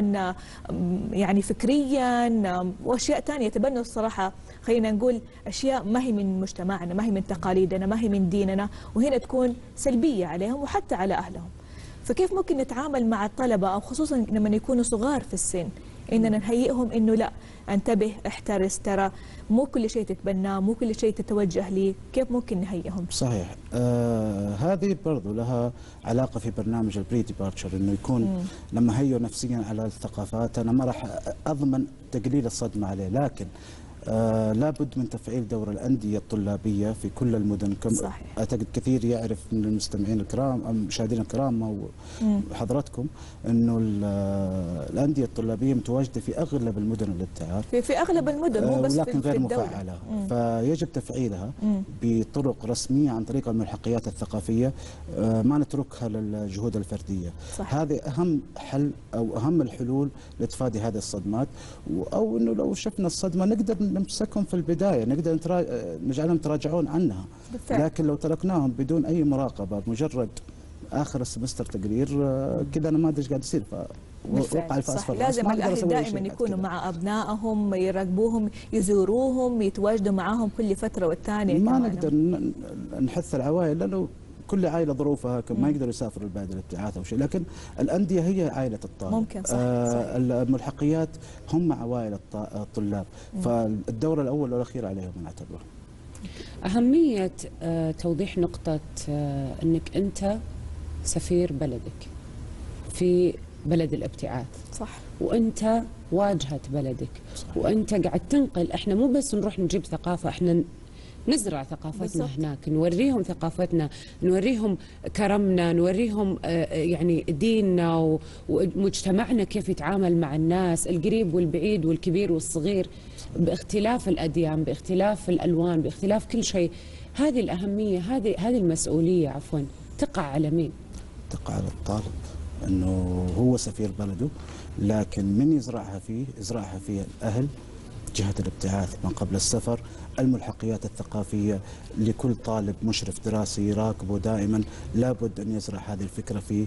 يعني فكريا واشياء ثانية. يتبنوا الصراحة خلينا نقول اشياء ما هي من مجتمعنا، ما هي من تقاليدنا، ما هي من ديننا، وهنا تكون سلبية عليهم وحتى على اهلهم. فكيف ممكن نتعامل مع الطلبة أو خصوصا لما يكونوا صغار في السن، إننا نهيئهم إنه لا انتبه، احترس، ترى مو كل شيء تتبناه، مو كل شيء تتوجه ليه، كيف ممكن نهيئهم؟ صحيح. آه هذه برضو لها علاقة في برنامج البري ديبارتشر، إنه يكون مم. لما هيئوا نفسيا على الثقافات أنا ما راح أضمن تقليل الصدمة عليه، لكن آه لابد من تفعيل دور الأندية الطلابية في كل المدن. كم صحيح. أعتقد كثير يعرف من المستمعين الكرام أو المشاهدين الكرام وحضراتكم أنه الأندية الطلابية متواجدة في أغلب المدن الابتعاث، في, في أغلب المدن مو بس ولكن في غير الدولة. مفعلة. فيجب تفعيلها مم. بطرق رسمية عن طريق الملحقيات الثقافية، آه ما نتركها للجهود الفردية. صح. هذه أهم حل أو أهم الحلول لتفادي هذه الصدمات، أو أنه لو شفنا الصدمة نقدر نمسكهم في البداية، نقدر نتراج... نجعلهم يتراجعون عنها بالفعل. لكن لو تركناهم بدون أي مراقبة، مجرد آخر السمستر تقرير كذا أنا ما أدري إيش قاعد يصير، فوقع الفأسفر. لازم الأهل دائما يكونوا مع أبنائهم، يراقبوهم، يزوروهم، يتواجدوا معاهم كل فترة والثانية. ما نقدر نحث العوائل لأنه كل عائله ظروفها ما يقدروا يسافروا لبلد الابتعاث او شيء، لكن الانديه هي عائله الطالب. ممكن صح, آه صح. الملحقيات هم عوائل الطلاب، مم. فالدور الاول والاخير عليهم نعتبره. اهميه آه توضيح نقطه آه انك انت سفير بلدك في بلد الابتعاث، صح، وانت واجهه بلدك، صح. وانت قاعد تنقل. احنا مو بس نروح نجيب ثقافه، احنا نزرع ثقافتنا بالزبط. هناك نوريهم ثقافتنا، نوريهم كرمنا، نوريهم يعني ديننا ومجتمعنا كيف يتعامل مع الناس القريب والبعيد والكبير والصغير، باختلاف الأديان، باختلاف الألوان، باختلاف كل شيء. هذه الأهمية، هذه هذه المسؤولية عفوا تقع على مين؟ تقع على الطالب، أنه هو سفير بلده، لكن من يزرعها فيه؟ يزرعها فيه الأهل، جهة الابتعاث من قبل السفر، الملحقيات الثقافية لكل طالب مشرف دراسي يراقبه دائما. لابد أن يزرع هذه الفكرة في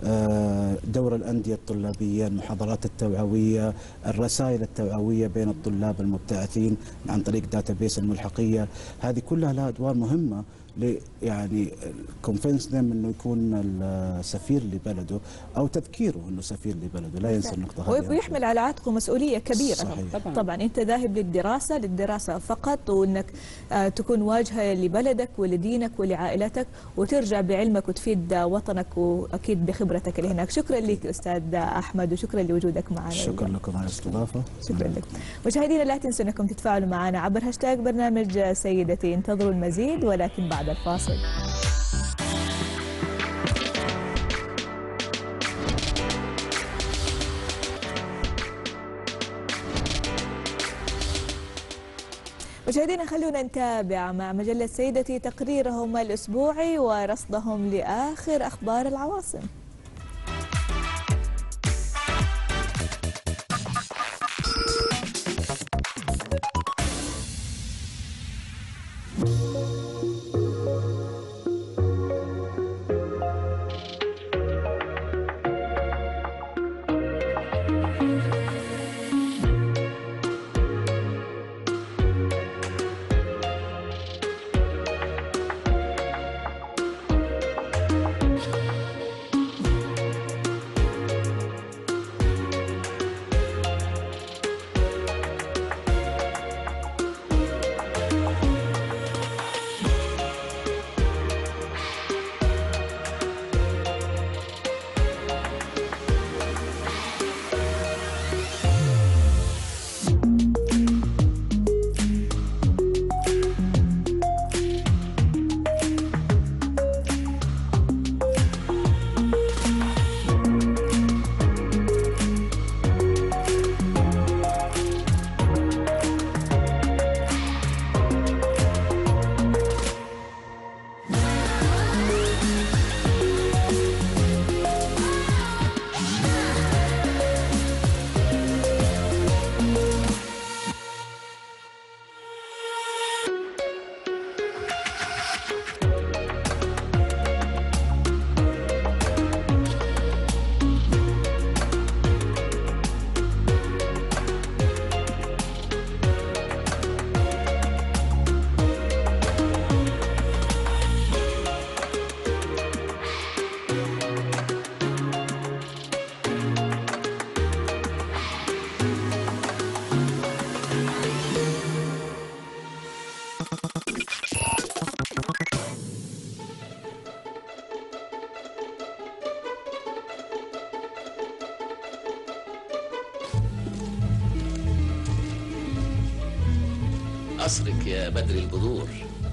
دور الأندية الطلابية، المحاضرات التوعوية، الرسائل التوعوية بين الطلاب المبتعثين عن طريق داتابيس الملحقية. هذه كلها لها أدوار مهمة يعني كونفنس ديم انه يكون السفير لبلده او تذكيره انه سفير لبلده، لا ينسى النقطه هذه. ويحمل على عاتقه مسؤوليه كبيره. صحيح. طبعا. طبعا انت ذاهب للدراسه للدراسه فقط، وانك آه تكون واجهه لبلدك ولدينك ولعائلتك، وترجع بعلمك وتفيد وطنك واكيد بخبرتك اللي هناك. شكرا لك استاذ احمد، وشكرا لوجودك معنا. شكرا لكم على الاستضافه. شكرا لك. مشاهدينا لا تنسوا انكم تتفاعلوا معنا عبر هاشتاج برنامج سيدتي. انتظروا المزيد ولكن بعد الفاصل. مشاهدينا خلونا نتابع مع مجلة سيدتي تقريرهم الأسبوعي ورصدهم لآخر أخبار العواصم. قصرك يا بدر البدور.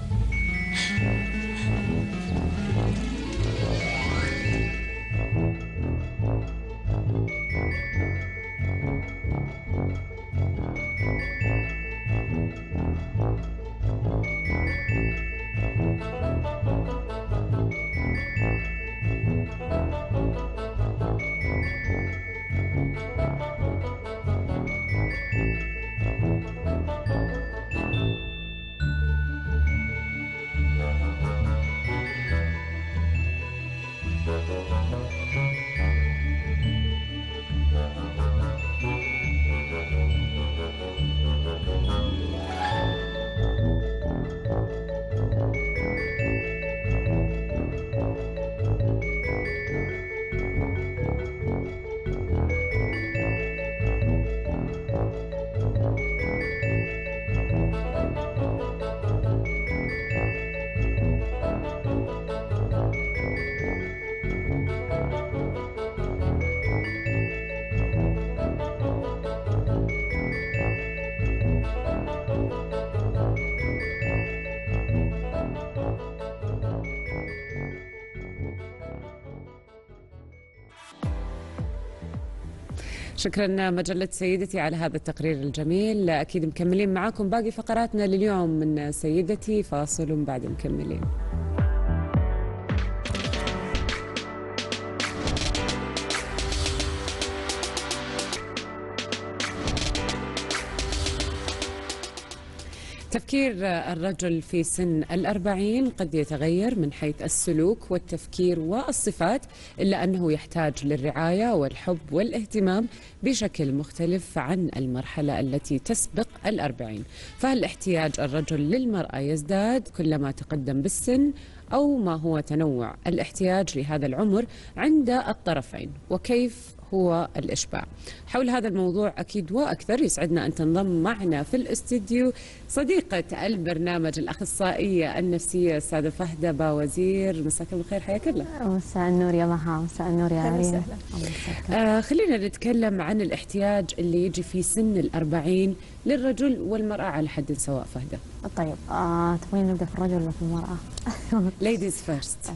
شكرا مجلة سيدتي على هذا التقرير الجميل. أكيد مكملين معاكم باقي فقراتنا لليوم من سيدتي، فاصل بعد مكملين. تفكير الرجل في سن الأربعين قد يتغير من حيث السلوك والتفكير والصفات، إلا أنه يحتاج للرعاية والحب والاهتمام بشكل مختلف عن المرحلة التي تسبق الأربعين. فهل احتياج الرجل للمرأة يزداد كلما تقدم بالسن، أو ما هو تنوع الاحتياج لهذا العمر عند الطرفين، وكيف هو الإشباع؟ حول هذا الموضوع أكيد وأكثر يسعدنا أن تنضم معنا في الاستديو صديقة البرنامج الأخصائية النفسية السادة فهدة باوزير. مساك بالخير، حياك الله. مساء النور يا مها، مساء النور يا عريم. آه خلينا نتكلم عن الاحتياج اللي يجي في سن الأربعين للرجل والمرأة على حد سواء. فهدة، طيب آه، تبغين نبدأ في الرجل ولا في المرأة؟ ladies first.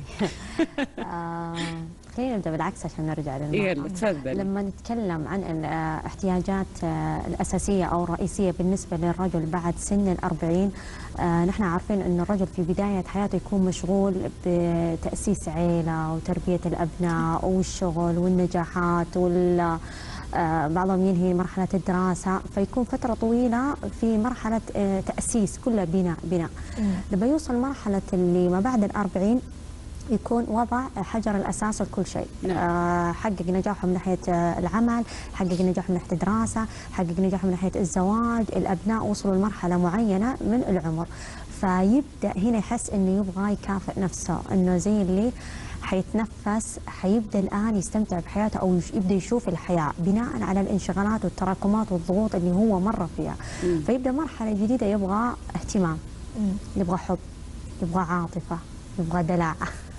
آه، خلينا نبدأ بالعكس عشان نرجع للمرأة. يلا تفضل. لما نتكلم عن الاحتياجات الأساسية أو الرئيسية بالنسبة للرجل بعد سن الأربعين، آه نحن عارفين أن الرجل في بداية حياته يكون مشغول بتأسيس عيلة وتربية الأبناء والشغل والنجاحات وال آه بعضهم ينهي مرحلة الدراسة، فيكون فترة طويلة في مرحلة آه تأسيس، كلها بناء بناء. لما يوصل مرحلة اللي ما بعد الأربعين يكون وضع حجر الأساس لكل شيء. نعم. آه حقق نجاحه من ناحية آه العمل، حقق نجاحه من ناحية الدراسة، حقق نجاحه من ناحية الزواج، الأبناء وصلوا لمرحلة معينة من العمر، فيبدأ هنا يحس إنه يبغى يكافئ نفسه، إنه زي اللي حيتنفس، حيبدأ الآن يستمتع بحياته أو يبدأ يشوف الحياة بناء على الانشغالات والتراكمات والضغوط اللي هو مر فيها. مم. فيبدأ مرحلة جديدة، يبغى اهتمام، مم. يبغى حب، يبغى عاطفة، يبغى دلع،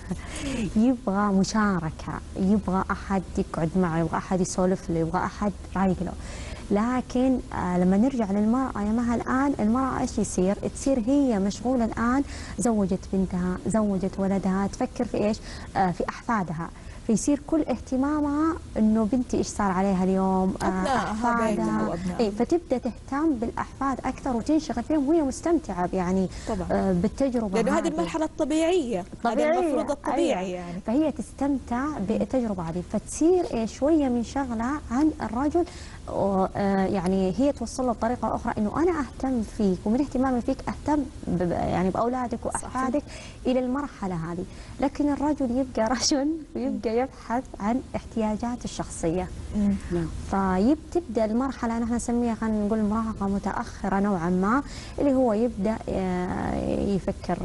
يبغى مشاركة، يبغى أحد يقعد معه، يبغى أحد يسولف له، يبغى أحد رايق له. لكن آه لما نرجع للمرأة يا مها، الآن المرأة إيش يصير؟ تصير هي مشغولة الآن، زوجت بنتها، زوجت ولدها، تفكر في إيش؟ آه في أحفادها، فيصير كل اهتمامها انه بنتي ايش صار عليها اليوم، احفادها، اي فتبدا تهتم بالاحفاد اكثر وتنشغل فيهم وهي مستمتعه يعني طبعا. آه بالتجربه، لانه هذه المرحله الطبيعيه، هذا المفروض الطبيعي. أيوة. يعني فهي تستمتع بالتجربه هذه، فتصير شويه منشغله عن الرجل، يعني هي توصل له بطريقه اخرى انه انا اهتم فيك، ومن اهتمامي فيك اهتم يعني باولادك واحفادك الى المرحله هذه. لكن الرجل يبقى رجل ويبقى يبحث عن احتياجاته الشخصيه. مم. فيبتبدا المرحله نحن نسميها، خلينا نقول مراهقه متاخره نوعا ما، اللي هو يبدا يفكر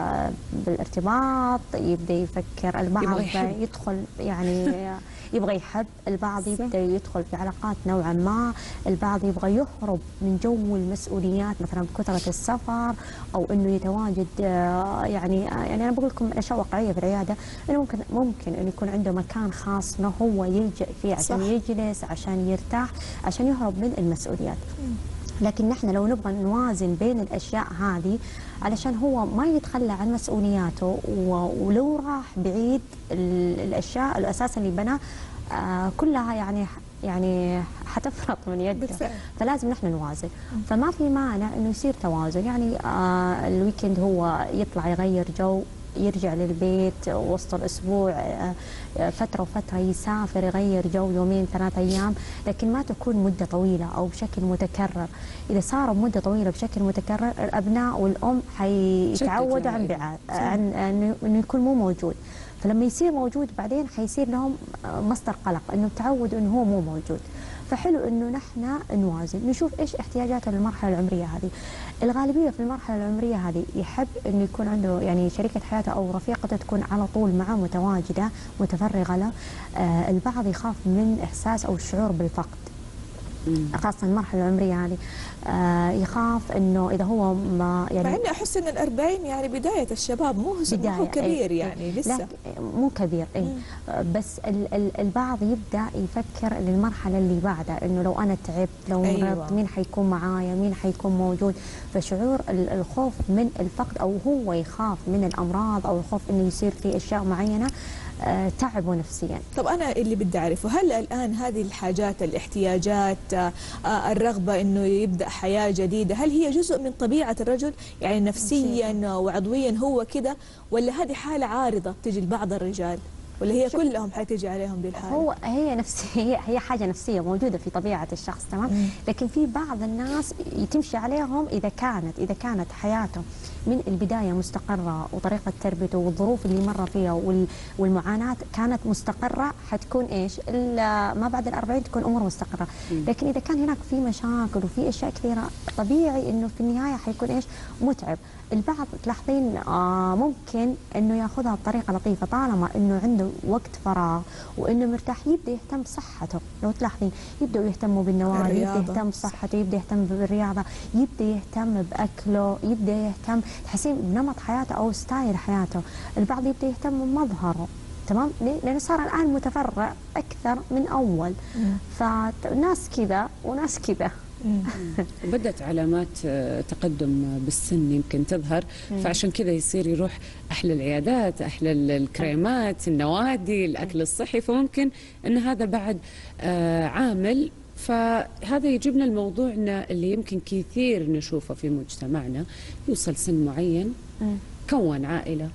بالارتباط، يبدا يفكر، البعض يدخل يعني يبغى يحب، البعض يبدا يدخل في علاقات نوعا ما، البعض يبغى يهرب من جو المسؤوليات مثلا بكثره السفر، او انه يتواجد يعني يعني انا بقول لكم اشياء واقعيه في العياده، انه ممكن ممكن انه يكون عنده مكان خاص له هو يلجأ فيه عشان صح. يجلس، عشان يرتاح، عشان يهرب من المسؤوليات. لكن نحن لو نبغى نوازن بين الاشياء هذه علشان هو ما يتخلى عن مسؤولياته، ولو راح بعيد الاشياء الاساس اللي بناه آه كلها يعني يعني حتفرط من يده، فلازم نحن نوازن. فما في مانع انه يصير توازن، يعني آه الويكند هو يطلع يغير جو، يرجع للبيت وسط الاسبوع فتره وفتره يسافر يغير جو يومين ثلاث ايام، لكن ما تكون مده طويله او بشكل متكرر. اذا صار مده طويله بشكل متكرر الابناء والام حيتعودوا عن بعد عن انه يكون مو موجود، فلما يصير موجود بعدين حيصير لهم مصدر قلق انه تعودوا انه هو مو موجود. فحلو انه نحن نوازن، نشوف ايش احتياجات المرحله العمريه هذه. الغالبيه في المرحله العمريه هذه يحب انه يكون عنده يعني شريكه حياته او رفيقته تكون على طول معه متواجده متفرغه له. آه البعض يخاف من احساس او الشعور بالفقد، خاصة المرحلة العمرية هذه. آه يخاف انه اذا هو ما يعني، مع اني احس ان الأربعين يعني بداية الشباب، مو مو كبير يعني لسه، لا مو كبير اي. بس ال ال البعض يبدا يفكر للمرحلة اللي بعدها انه لو انا تعبت، لو مرضت، أيوة. مين حيكون معايا، مين حيكون موجود. فشعور الخوف من الفقد او هو يخاف من الامراض او الخوف انه يصير في اشياء معينة آه تعبه نفسيا. طب أنا اللي بدي أعرفه، هل الآن هذه الحاجات الاحتياجات آه الرغبة إنه يبدأ حياة جديدة، هل هي جزء من طبيعة الرجل يعني نفسيا وعضويا هو كده، ولا هذه حالة عارضة تجي لبعض الرجال، ولا هي كلهم حتجي عليهم دي الحالة؟ هو هي نفسية، هي حاجة نفسية موجودة في طبيعة الشخص، تمام. مم. لكن في بعض الناس تمشي عليهم إذا كانت إذا كانت حياته من البداية مستقرة وطريقة تربيته والظروف اللي مر فيها والمعاناة كانت مستقرة، حتكون إيش ما بعد الأربعين تكون أمور مستقرة. مم. لكن إذا كان هناك في مشاكل وفي أشياء كثيرة، طبيعي إنه في النهاية حيكون إيش متعب. البعض تلاحظين آه ممكن إنه ياخذها بطريقة لطيفة طالما إنه عنده وقت فراغ وإنه مرتاح، يبدأ يهتم بصحته. لو تلاحظين يبدأوا يهتموا بالنوادي، يبدأ يهتم بصحته، يبدأ يهتم بالرياضة، يبدأ يهتم بأكله، يبدأ يهتم تحسين بنمط حياته أو ستايل حياته. البعض يبدأ يهتم بمظهره، تمام، لأنه صار الآن متفرع أكثر من أول. فناس كذا وناس كذا. بدأت علامات تقدم بالسن يمكن تظهر، فعشان كذا يصير يروح أحلى العيادات، أحلى الكريمات، النوادي، الأكل الصحي، فممكن أن هذا بعد عامل. فهذا يجيبنا الموضوع اللي يمكن كثير نشوفه في مجتمعنا، يوصل سن معين كون عائلة،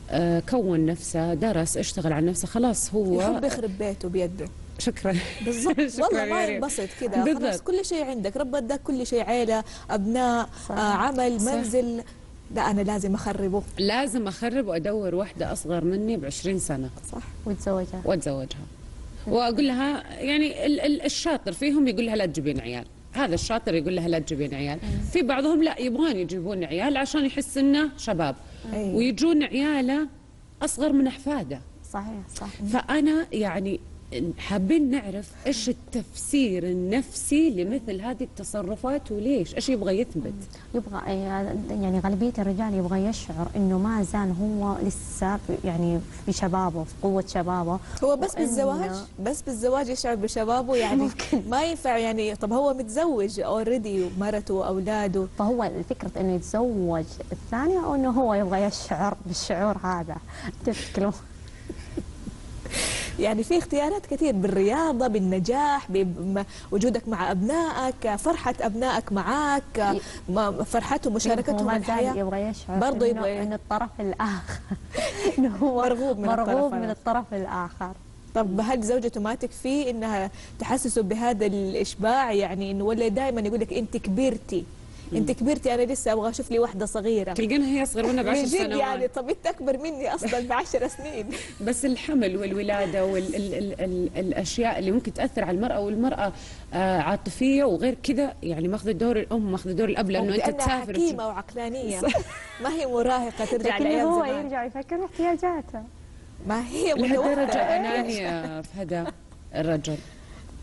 كون نفسه، درس، اشتغل على نفسه، خلاص هو يحب يخرب بيته بيده. شكرا. بالضبط. والله ما ينبسط كذا، خلاص كل شيء عندك، رب اداك كل شيء، عيله، ابناء، آه عمل، صح. منزل، لا انا لازم اخربه، لازم اخرب وادور واحده اصغر مني بعشرين سنه، صح، واتزوجها واتزوجها واقول لها يعني الشاطر فيهم يقول لها لا تجيبين عيال، هذا الشاطر يقول لها لا تجيبين عيال. في بعضهم لا يبغون يجيبون عيال عشان يحس انه شباب، أيوة. ويجون عياله اصغر من احفاده. صحيح صح. فانا يعني حابين نعرف ايش التفسير النفسي لمثل هذه التصرفات وليش، ايش يبغى يثبت؟ يبغى يعني غالبيه الرجال يبغى يشعر انه ما زال هو لسه يعني في شبابه، في قوه شبابه. هو بس بالزواج، بس بالزواج يشعر بشبابه يعني. ممكن. ما ينفع يعني. طب هو متزوج اوريدي ومرته واولاده، فهو الفكره انه يتزوج الثانيه او انه هو يبغى يشعر بالشعور هذا؟ تفكروا يعني في اختيارات كثير، بالرياضة، بالنجاح، بوجودك مع أبنائك، فرحة أبنائك معك، فرحتهم ومشاركتهم الحياة. يبغى يشعر برضه يبغى من الطرف الآخر إنه هو مرغوب من, مرغوب الطرف, من الطرف الآخر. طب هل زوجته ما تكفي إنها تحسسه بهذا الإشباع؟ يعني إنه ولا دائما يقول لك أنت كبرتي، انت كبرتي، انا لسه ابغى اشوف لي واحده صغيره. تلقينها هي اصغر منها بعشر سنوات يعني. طب انت اكبر مني اصلا بعشر سنين. بس الحمل والولاده والاشياء اللي ممكن تاثر على المراه، والمراه آه عاطفيه وغير كذا، يعني ماخذه دور الام وماخذه دور الاب، لانه انت تسافر حكيمه وعقلانيه ما هي مراهقه ترجع لايام زمان. هو يرجع يفكر في احتياجاته. ما هي لهالدرجه انانيه في هذا الرجل.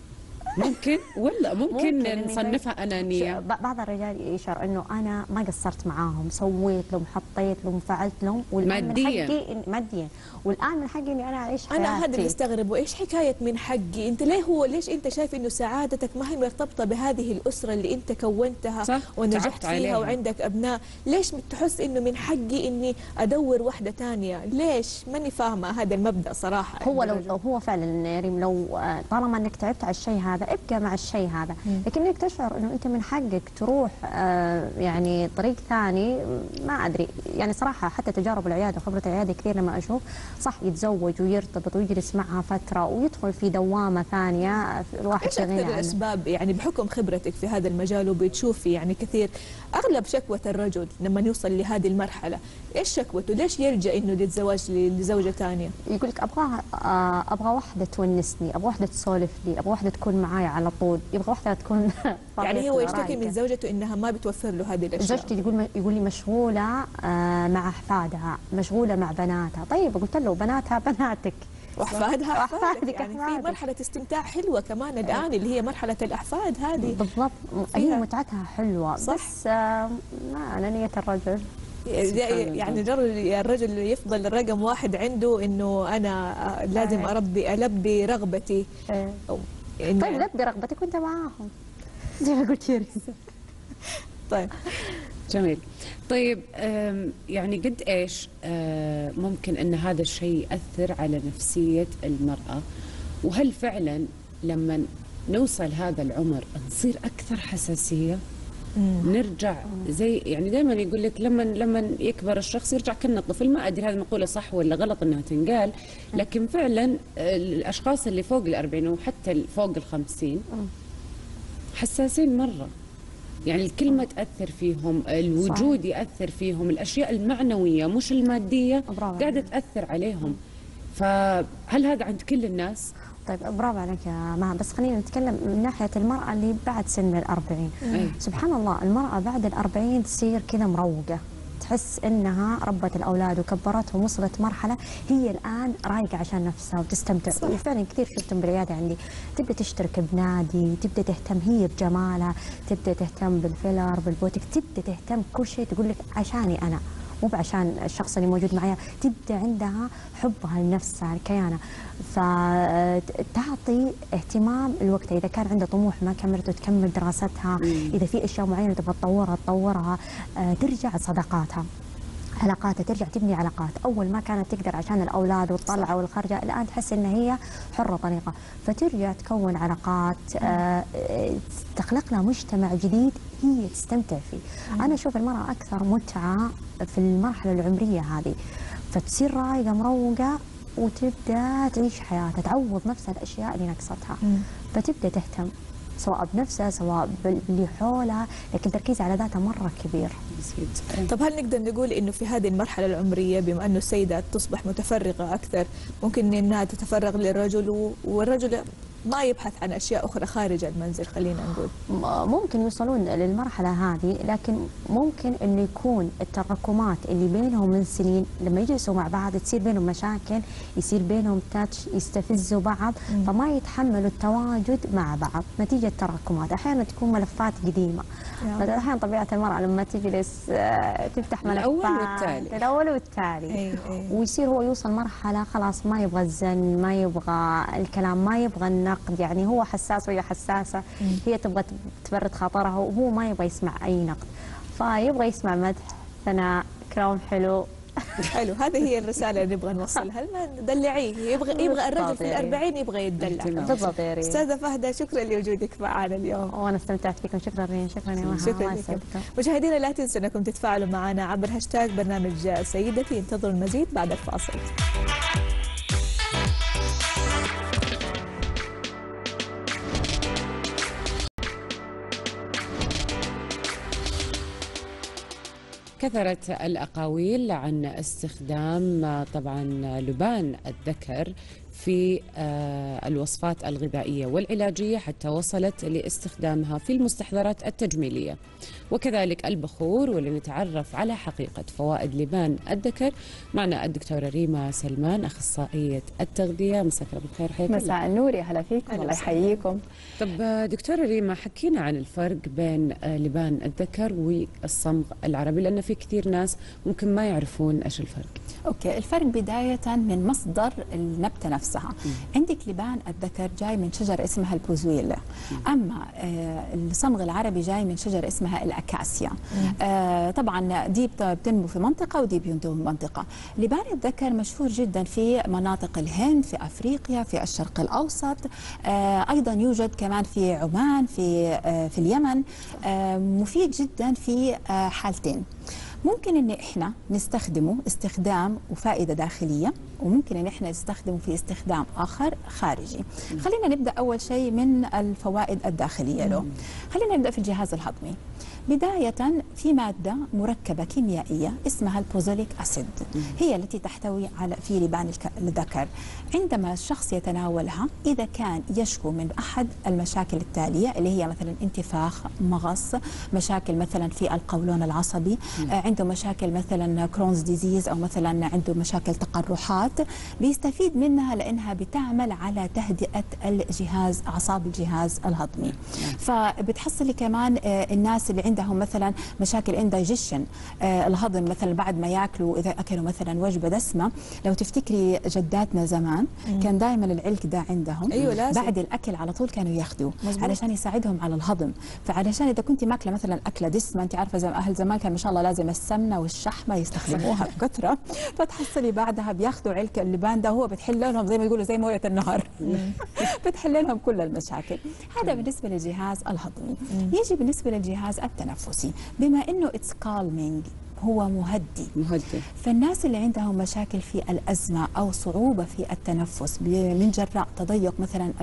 ممكن ولا ممكن, ممكن نصنفها أنانية؟ بعض الرجال يشعر انه انا ما قصرت معاهم، سويت لهم، حطيت لهم، فعلت لهم، والان من مادياً. حقي ماديا، والان من حقي اني انا اعيش حياتي. انا هذا اللي استغربه، ايش حكايه من حقي؟ انت ليه هو ليش انت شايف انه سعادتك ما هي مرتبطه بهذه الاسره اللي انت كونتها صح، ونجحت تعبت فيها عليها. وعندك ابناء؟ ليش تحس انه من حقي اني ادور واحده ثانيه؟ ليش؟ ماني فاهمه هذا المبدا صراحه. هو عند لو الرجل. هو فعلا يا ريم، لو آه، طالما انك تعبت على الشيء هذا ابقى مع الشيء هذا، لكن انك تشعر انه انت من حقك تروح آه، يعني طريق ثاني، ما ادري يعني صراحه. حتى تجارب العياده وخبره العياده كثير لما اشوف صح يتزوج ويرتبط ويجلس معها فتره ويدخل في دوامه ثانيه الواحد ايش شغال اكثر عنه. الاسباب يعني بحكم خبرتك في هذا المجال وبتشوفي يعني كثير اغلب شكوى الرجل لما يوصل لهذه المرحله، ايش شكوته؟ ليش يلجا انه للزواج لزوجه ثانيه؟ يقول لك ابغاها آه، ابغى واحده تونسني، ابغى واحده تسولف لي، ابغى واحده تكون معاي على طول، يبغى واحده تكون يعني هو يشتكي رايقة. من زوجته انها ما بتوفر له هذه الاشياء. زوجتي يقول يقول لي مشغوله آه، مع احفادها، مشغوله مع بناتها. طيب قلت له بناتها بناتك واحفادها احفادك، وأحفادك يعني في أحفادك. مرحله استمتاع حلوه كمان الان اللي هي مرحله الاحفاد هذه. بالضبط، هي متعتها حلوه. صح. بس آه، ما انانيه الرجل. يعني الرجل الرجل يفضل رقم واحد عنده انه انا لازم اربي البي رغبتي. آه. إنه- طيب لبي رغبتك وانت معاهم زي ما قلت يا ريم. طيب جميل. طيب أم، يعني قد ايش أه، ممكن ان هذا الشيء ياثر على نفسيه المراه؟ وهل فعلا لما نوصل هذا العمر نصير اكثر حساسيه؟ نرجع زي يعني دائما يقول لك لما لما يكبر الشخص يرجع كأنه طفل. ما ادري هذه المقوله صح ولا غلط انها تنقال، لكن فعلا الاشخاص اللي فوق الأربعين وحتى فوق الخمسين حساسين مره. يعني الكلمة تأثر فيهم، الوجود صحيح. يأثر فيهم، الأشياء المعنوية مش المادية قاعدة تأثر عليهم. فهل هذا عند كل الناس؟ طيب برافو عليك يا مها، بس خلينا نتكلم من ناحية المرأة اللي بعد سن الأربعين. سبحان الله، المرأة بعد الأربعين تصير كذا مروقة، تحس انها ربت الاولاد وكبرتهم، وصلت مرحله هي الان رايقه عشان نفسها وتستمتع. صح. وفعلا كثير شفتهم بالعياده عندي تبدا تشترك بنادي، تبدا تهتم هي بجمالها، تبدا تهتم بالفيلر بالبوتك، تبدا تهتم كل شيء تقول لك عشاني انا مو بعشان الشخص اللي موجود معي. تبدا عندها حبها لنفسها لكيانها، فتعطي اهتمام لوقتها. اذا كان عندها طموح ما كملته تكمل دراستها، اذا في اشياء معينه تبغى تطورها تطورها، ترجع صداقاتها، علاقاتها، ترجع تبني علاقات. اول ما كانت تقدر عشان الاولاد والطلعه والخرجه، الان تحس ان هي حره طريقه، فترجع تكون علاقات، آه تخلق لها مجتمع جديد هي تستمتع فيه. انا اشوف المراه اكثر متعه في المرحله العمريه هذه، فتصير رايقه مروقه وتبدا تعيش حياتها، تعوض نفسها الاشياء اللي نقصتها، فتبدا تهتم سواء بنفسها سواء باللي حولها، لكن تركيزها على ذاتها مره كبير. طب هل نقدر نقول انه في هذه المرحله العمريه بما انه السيده تصبح متفرغه اكثر، ممكن انها تتفرغ للرجل والرجل ما يبحث عن اشياء اخرى خارج المنزل؟ خلينا نقول ممكن يوصلون للمرحله هذه، لكن ممكن انه يكون التراكمات اللي بينهم من سنين لما يجلسوا مع بعض تصير بينهم مشاكل، يصير بينهم تاتش، يستفزوا بعض، م. فما يتحملوا التواجد مع بعض نتيجه تراكمات. احيانا تكون ملفات قديمه، احيانا طبيعه المراه لما تجلس تفتح ملفات الاول والتالي الاول والتالي أي أي. ويصير هو يوصل مرحله خلاص ما يبغى الزن، ما يبغى الكلام، ما يبغى النقد. يعني هو حساس وهي حساسه، م. هي تبغى تبرد خاطرها وهو ما يبغى يسمع اي نقد، فيبغى يسمع مدح، ثناء، كلام حلو. حلو، هذه هي الرساله اللي نبغى نوصلها. دلعيه، يبغى يبغى الرجل في الأربعين يبغى يدلع. بالضبط يا ريم. استاذه فهده، شكرا لوجودك معنا اليوم. وانا استمتعت فيكم. شكرا ريم. شكرا يا مها. شكرا لكم. مشاهدينا لا تنسوا انكم تتفاعلوا معنا عبر هاشتاج برنامج سيدتي. انتظروا المزيد بعد الفاصل. كثرت الأقاويل عن استخدام طبعا لبان الذكر في الوصفات الغذائية والعلاجية حتى وصلت لاستخدامها في المستحضرات التجميلية، وكذلك البخور. ولنتعرف على حقيقة فوائد لبان الذكر معنا الدكتورة ريما سلمان، أخصائية التغذية. مساك الله بالخير. حياك الله. مساء النور، يا هلا فيكم، الله يحييكم. طب دكتورة ريما، حكينا عن الفرق بين لبان الذكر والصمغ العربي، لأن في كثير ناس ممكن ما يعرفون إيش الفرق. اوكي، الفرق بداية من مصدر النبتة نفسها. مم. عندك لبان الذكر جاي من شجر اسمها البوزويلا، اما آه الصمغ العربي جاي من شجر اسمها الاكاسيا. آه طبعا دي بتنمو في منطقة ودي بينتمو في منطقة. لبان الذكر مشهور جدا في مناطق الهند، في افريقيا، في الشرق الاوسط، آه ايضا يوجد كمان في عمان، في آه في اليمن. آه مفيد جدا في آه حالتين، ممكن ان احنا نستخدمه استخدام وفائده داخليه، وممكن ان احنا نستخدمه في استخدام اخر خارجي. خلينا نبدا اول شيء من الفوائد الداخليه له. خلينا نبدا في الجهاز الهضمي. بداية في مادة مركبة كيميائية اسمها البوزوليك أسيد، هي التي تحتوي على في لبان الذكر. عندما الشخص يتناولها إذا كان يشكو من أحد المشاكل التالية اللي هي مثلا انتفاخ، مغص، مشاكل مثلا في القولون العصبي، عنده مشاكل مثلا كرونز ديزيز أو مثلا عنده مشاكل تقرحات، بيستفيد منها لأنها بتعمل على تهدئة الجهاز، أعصاب الجهاز الهضمي. فبتحصلي كمان الناس اللي عندهم مثلا مشاكل اندايجيشن، آه الهضم مثلا بعد ما ياكلوا، اذا اكلوا مثلا وجبه دسمه، لو تفتكري جداتنا زمان مم. كان دائما العلك ده عندهم. أيوة لازم. بعد الاكل على طول كانوا ياخذوه علشان يساعدهم على الهضم. فعلشان اذا كنت ماكله مثلا اكله دسمه، انت عارفه زي اهل زمان كان ما شاء الله لازم السمنه والشحمه يستخدموها بكثره، فتحصلي بعدها بياخذوا علك اللبان ده، هو بتحل لهم زي ما يقولوا زي مويه النهر بتحل لهم كل المشاكل. هذا بالنسبه للجهاز الهضمي. يجي بالنسبه للجهاز التنفسي، بما انه اتس كالمينج، هو مهدي. مهدي. فالناس اللي عندهم مشاكل في الأزمة أو صعوبة في التنفس من جراء تضيق مثلا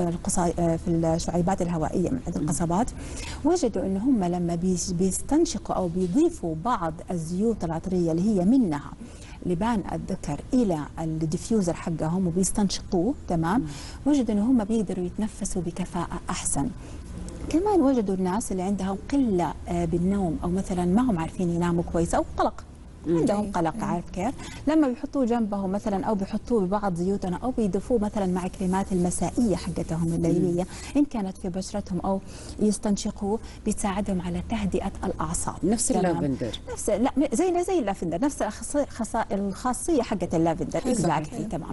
في الشعيبات الهوائية من عند القصبات، وجدوا أن هم لما بيستنشقوا أو بيضيفوا بعض الزيوت العطرية اللي هي منها لبان الذكر إلى الديفيوزر حقهم وبيستنشقوه، تمام، وجدوا أن هم بيقدروا يتنفسوا بكفاءة أحسن. كمان وجدوا الناس اللي عندهم قلة بالنوم أو مثلا ما هم عارفين يناموا كويس أو قلق، عندهم قلق، عارف كيف؟ لما بيحطوه جنبه مثلا او بيحطوه ببعض زيوتنا او بيضيفوه مثلا مع كريمات المسائيه حقتهم الليليه ان كانت في بشرتهم او يستنشقوه، بتساعدهم على تهدئه الاعصاب. نفس اللافندر، نفس لا زي زي اللافندر، نفس الخاصيه حقت اللافندر اكزاكتلي. تمام.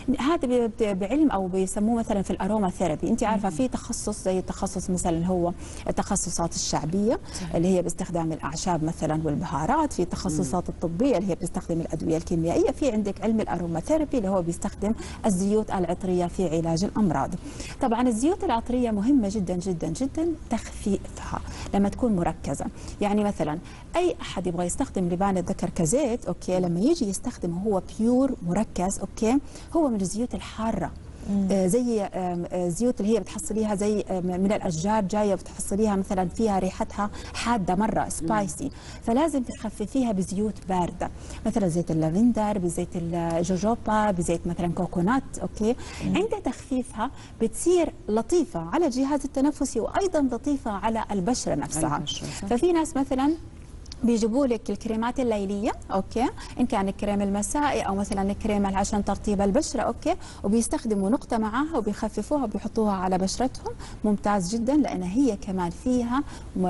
هذا بعلم او بيسموه مثلا في الاروما ثيرابي. انت عارفه في تخصص زي التخصص مثلا هو التخصصات الشعبيه اللي هي باستخدام الاعشاب مثلا والبهارات، في تخصصات الطبيه اللي هي بتستخدم الادويه الكيميائيه، في عندك علم الاروماثيرابي اللي هو بيستخدم الزيوت العطريه في علاج الامراض. طبعا الزيوت العطريه مهمه جدا جدا جدا تخفيفها لما تكون مركزه. يعني مثلا اي احد يبغى يستخدم لبان الذكر كزيت، اوكي، لما يجي يستخدمه هو بيور مركز، اوكي، هو من الزيوت الحاره. آه زي آه زيوت اللي هي بتحصليها زي آه من الاشجار جايه بتحصليها مثلا فيها ريحتها حاده مره سبايسي، فلازم تخففيها بزيوت بارده، مثلا زيت اللافندر، بزيت الجوجوبا، بزيت مثلا كوكونات، اوكي. عند تخفيفها بتصير لطيفه على الجهاز التنفسي وايضا لطيفه على البشره نفسها. ففي ناس مثلا بيجيبوا لك الكريمات الليليه، اوكي، ان كان الكريم المسائي او مثلا الكريم عشان ترطيب البشره، اوكي، وبيستخدموا نقطه معاها وبيخففوها وبيحطوها على بشرتهم، ممتاز جدا، لان هي كمان فيها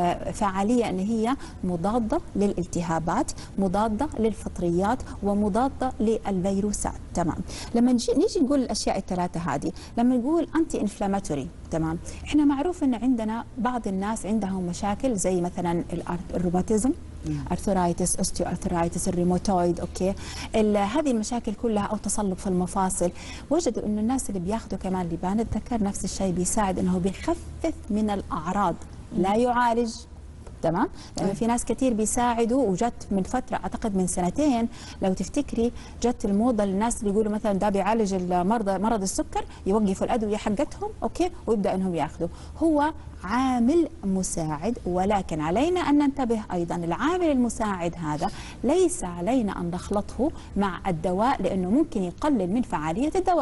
فعاليه ان هي مضاده للالتهابات، مضاده للفطريات، ومضاده للفيروسات. تمام. لما نجي نيجي نقول الاشياء الثلاثه هذه، لما نقول انتي انفلاماتوري، تمام، احنا معروف ان عندنا بعض الناس عندهم مشاكل زي مثلا الروماتيزم، ارثرايتس، اوستيو ارثرايتس، الريموتويد، اوكي، هذه المشاكل كلها او تصلب في المفاصل. وجدوا انه الناس اللي بياخذوا كمان لبان الذكر نفس الشيء بيساعد انه بيخفف من الاعراض، لا يعالج، تمام، لانه في ناس كثير بيساعدوا. وجت من فتره اعتقد من سنتين لو تفتكري جت الموضه للناس اللي يقولوا مثلا ده بيعالج المرضى مرض السكر، يوقفوا الادويه حقتهم، اوكي، ويبدا انهم ياخذوا. هو عامل مساعد، ولكن علينا ان ننتبه ايضا العامل المساعد هذا ليس علينا ان نخلطه مع الدواء، لانه ممكن يقلل من فعاليه الدواء.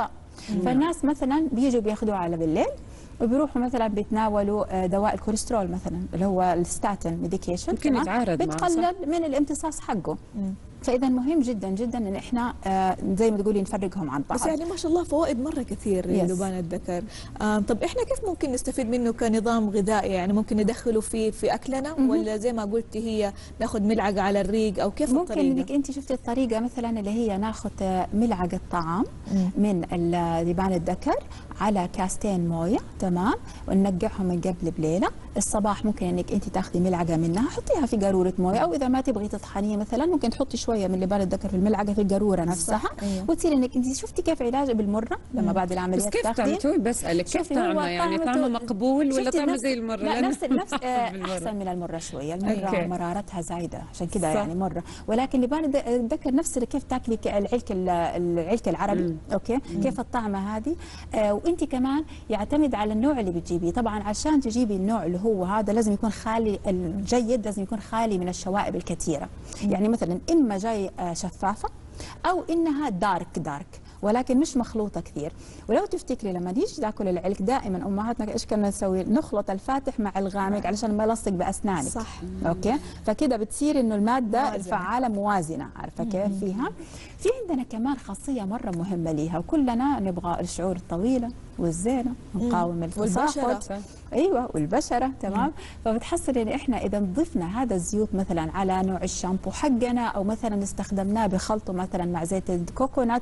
فالناس مثلا بيجوا بياخذوه على بالليل وبيروحوا مثلا بيتناولوا دواء الكوليسترول مثلا اللي هو الستاتين ميديكيشن، ممكن يتعارض معه، بتقلل من الامتصاص حقه. مم. فاذا مهم جدا جدا ان احنا آه زي ما تقولي نفرقهم عن بعض. بس يعني ما شاء الله فوائد مره كثير للبان الذكر. آه طب احنا كيف ممكن نستفيد منه كنظام غذائي؟ يعني ممكن ندخله في في اكلنا مم. ولا زي ما قلتي هي ناخذ ملعقه على الريق او كيف ممكن الطريقه؟ انك انت شفتي الطريقه مثلا اللي هي ناخذ ملعقه طعام مم. من لبان الذكر على كاستين مويه، تمام، وننقعهم من قبل بليله. الصباح ممكن انك انت تاخذي ملعقه منها حطيها في قاروره مويه، او اذا ما تبغي تطحنيه مثلا ممكن تحطي شويه من لبان الذكر في الملعقه في القاروره نفسها. أيوه. وتصير انك انت شفتي كيف علاجه بالمره لما بعد بس العمليات كيف تاخذين. طعمه؟ بسألك كيف شوفي هو طعمه؟ يعني طعمته- طعمه مقبول ولا شفتي طعمه نفس- زي المرة؟ لا لأن- نفس نفس آه، بالمرة. احسن من المره شويه، المره أوكي. مرارتها زايده عشان كذا صح. يعني مره. ولكن لبان الذ- الذكر نفس اللي كيف تاكلي ك- العلك ال- العلك العربي. مم. اوكي كيف الطعمه هذه. آه وانت كمان يعتمد على النوع اللي بتجيبيه. طبعا عشان تجيبي النوع اللي هو هذا لازم يكون خالي، الجيد لازم يكون خالي من الشوائب الكثيره. يعني مثلا اما جاي آه، شفافه او انها دارك دارك ولكن مش مخلوطه كثير. ولو تفتكري لما نيجي ناكل العلك دائما امهاتنا ايش كنا نسوي؟ نخلط الفاتح مع الغامق علشان ما يلصق باسنانك. صح. اوكي فكده بتصير انه الماده موازنة. الفعاله موازنه، عارفه كيف فيها. في عندنا كمان خاصيه مره مهمه ليها، وكلنا نبغى الشعور الطويله والزينه، نقاوم التساقط. والبشرة. ايوه والبشره، تمام. فبتحصل ان احنا اذا ضفنا هذا الزيوت مثلا على نوع الشامبو حقنا، او مثلا استخدمناه بخلطه مثلا مع زيت الكوكونات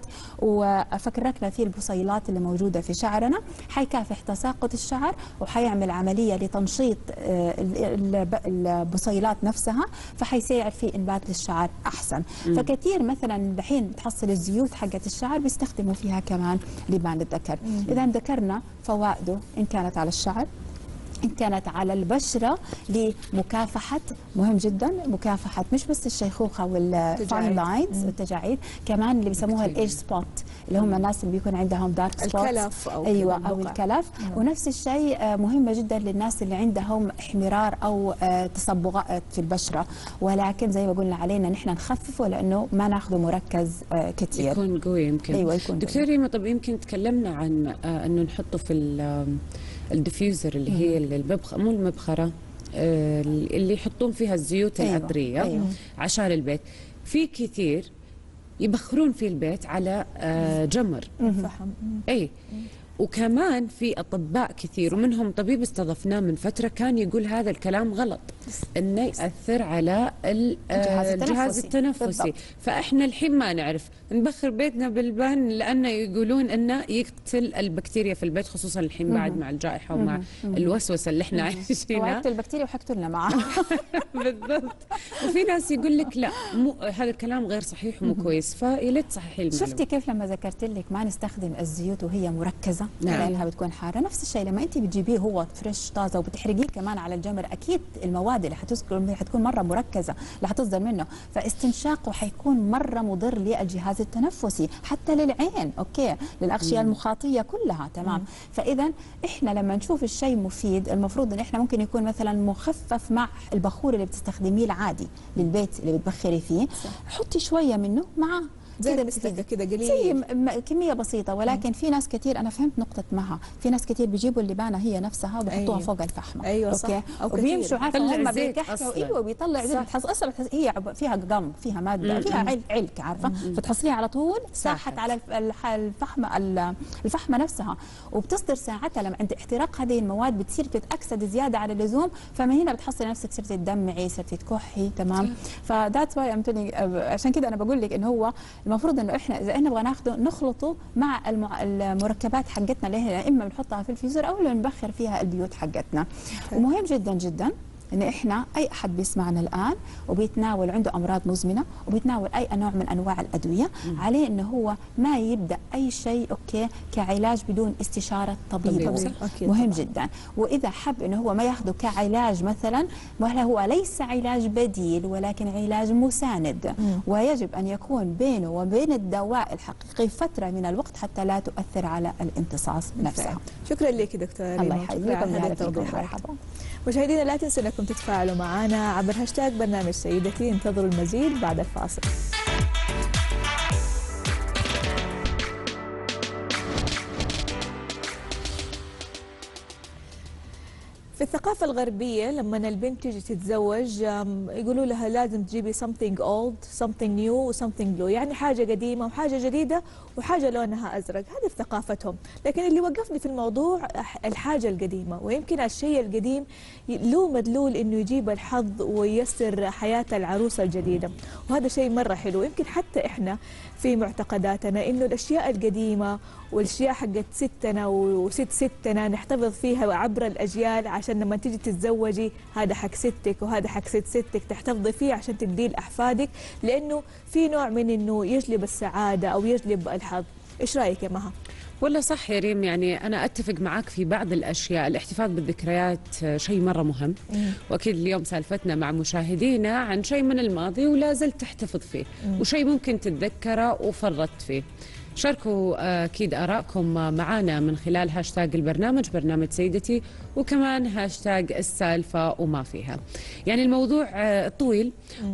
وفكركنا فيه البصيلات اللي موجوده في شعرنا، حيكافح تساقط الشعر وحيعمل عمليه لتنشيط آه، ال- ال- البصيلات نفسها، فحيساعد في انبات الشعر احسن. فكثير مثلا دحين بتحصل الزيوت حقت الشعر بيستخدموا فيها كمان لبان الذكر. اذا ذكرنا فوائده ان كانت على الشعر، إن كانت على البشرة لمكافحة، مهم جدا مكافحة مش بس الشيخوخة والفاين لاينز والتجاعيد، كمان اللي بيسموها الايج سبوت اللي هم الناس اللي بيكون عندهم دارك سبوت، الكلف أو ايوه كذا او البقع. الكلف. ونفس الشيء آه، مهمة جدا للناس اللي عندهم احمرار او آه، تصبغات في البشرة، ولكن زي ما قلنا علينا نحن نخففه لانه ما ناخذه مركز آه، كثير. يكون قوي يمكن. ايوه يكون دكتور ريما، طب يمكن تكلمنا عن آه انه نحطه في ال- الديفيوزر اللي هي المبخ مو المبخره، آه اللي يحطون فيها الزيوت أيوة، العطريه أيوة. عشان البيت. في كثير يبخرون في البيت على آه جمر. فحم. اي وكمان في اطباء كثير ومنهم طبيب استضفناه من فتره كان يقول هذا الكلام غلط، انه ياثر على ال- الجهاز آه، الجهاز التنفسي. التنفسي. بالضبط. فاحنا الحين ما نعرف نبخر بيتنا بالبان لانه يقولون انه يقتل البكتيريا في البيت، خصوصا الحين بعد مع الجائحه ومع الوسوسه اللي احنا عايشينها. وعدت البكتيريا وحقتلنا معها. بالضبط. وفي ناس يقول لك لا مو هذا الكلام غير صحيح ومو كويس، فيا ليت تصححي المعلومه. شفتي كيف لما ذكرت لك ما نستخدم الزيوت وهي مركزه نعم. لانها بتكون حاره؟ نفس الشيء لما انت بتجيبيه هو فريش طازه وبتحرقيه كمان على الجمر، اكيد المواد اللي حتذكر حتكون مره مركزه اللي حتصدر منه، فاستنشاقه حيكون مره مضر للجهاز التنفسي حتى للعين، اوكي، للاغشيه المخاطيه كلها، تمام. فاذا احنا لما نشوف الشيء مفيد المفروض ان احنا ممكن يكون مثلا مخفف مع البخور اللي بتستخدميه العادي للبيت اللي بتبخري فيه، حطي شويه منه معاه زي كده نسبة كده قليل. زي م- كميه بسيطه. ولكن في ناس كثير، انا فهمت نقطه مها، في ناس كثير بيجيبوا اللبانه هي نفسها وبيحطوها أيوة. فوق الفحمه، أيوة صح. اوكي، أو وبيمشوا كثير. عارفه بيطلع هم زيت بيكحكوا، أصلاً. ايوه بيطلع زيت، بتحس اصلا بتحس هي عب- فيها قم، فيها ماده، فيها عل- علك، عارفه، فتحصليها على طول ساحت على الف- الح- الفحمه ال- الفحمه نفسها، وبتصدر ساعتها لما عند احتراق هذه المواد بتصير بتتاكسد زياده على اللزوم، فمن هنا بتحصلي نفسك صرتي تدمعي، صرتي تكحي، تمام. فذاتس واي ام عشان كده انا بقول لك انه هو المفروض انه احنا اذا احنا نبغى ناخذه نخلطه مع المع... المركبات حقتنا اللي هي اما بنحطها في الفريزر او نبخر فيها البيوت حقتنا. ومهم جدا جدا ان احنا اي احد بيسمعنا الان وبيتناول عنده امراض مزمنه وبيتناول اي نوع من انواع الادويه، عليه انه هو ما يبدا اي شيء اوكي كعلاج بدون استشاره طبيب. طبيب. أكيد مهم طبعاً. جدا. واذا حب انه هو ما ياخذه كعلاج مثلا، وهلا هو ليس علاج بديل ولكن علاج مساند، ويجب ان يكون بينه وبين الدواء الحقيقي فتره من الوقت حتى لا تؤثر على الامتصاص نفسها. شكرا لك دكتورة الله ريما، شكرا يحييكم على هذه ويعافيكم. التوضيحات. مرحبا. مشاهدينا لا تنسوا انكم تتفاعلوا معنا عبر هاشتاج برنامج سيدتي. انتظروا المزيد بعد الفاصل. في الثقافة الغربية لما البنت تيجي تتزوج يقولوا لها لازم تجيبي something old something new و something blue، يعني حاجة قديمة وحاجة جديدة وحاجة لونها أزرق. هذه في ثقافتهم. لكن اللي وقفني في الموضوع الحاجة القديمة، ويمكن الشيء القديم له مدلول إنه يجيب الحظ وييسر حياة العروسة الجديدة، وهذا شيء مرة حلو. يمكن حتى إحنا في معتقداتنا إنه الأشياء القديمة والأشياء حقت ستنا وست ستنا نحتفظ فيها عبر الأجيال، عشان لما تيجي تتزوجي هذا حق ستك وهذا حق ست ستك تحتفظي فيه عشان تديه لأحفادك، لأنه في نوع من إنه يجلب السعادة أو يجلب الحظ. إيش رأيك يا مها؟ والله صح يا ريم، يعني أنا أتفق معك في بعض الأشياء. الاحتفاظ بالذكريات شيء مرة مهم، مم. وأكيد اليوم سالفتنا مع مشاهدينا عن شيء من الماضي ولا زلت تحتفظ فيه، مم. وشيء ممكن تتذكره وفرطت فيه. شاركوا أكيد آراءكم معنا من خلال هاشتاج البرنامج برنامج سيدتي، وكمان هاشتاج السالفة وما فيها. يعني الموضوع طويل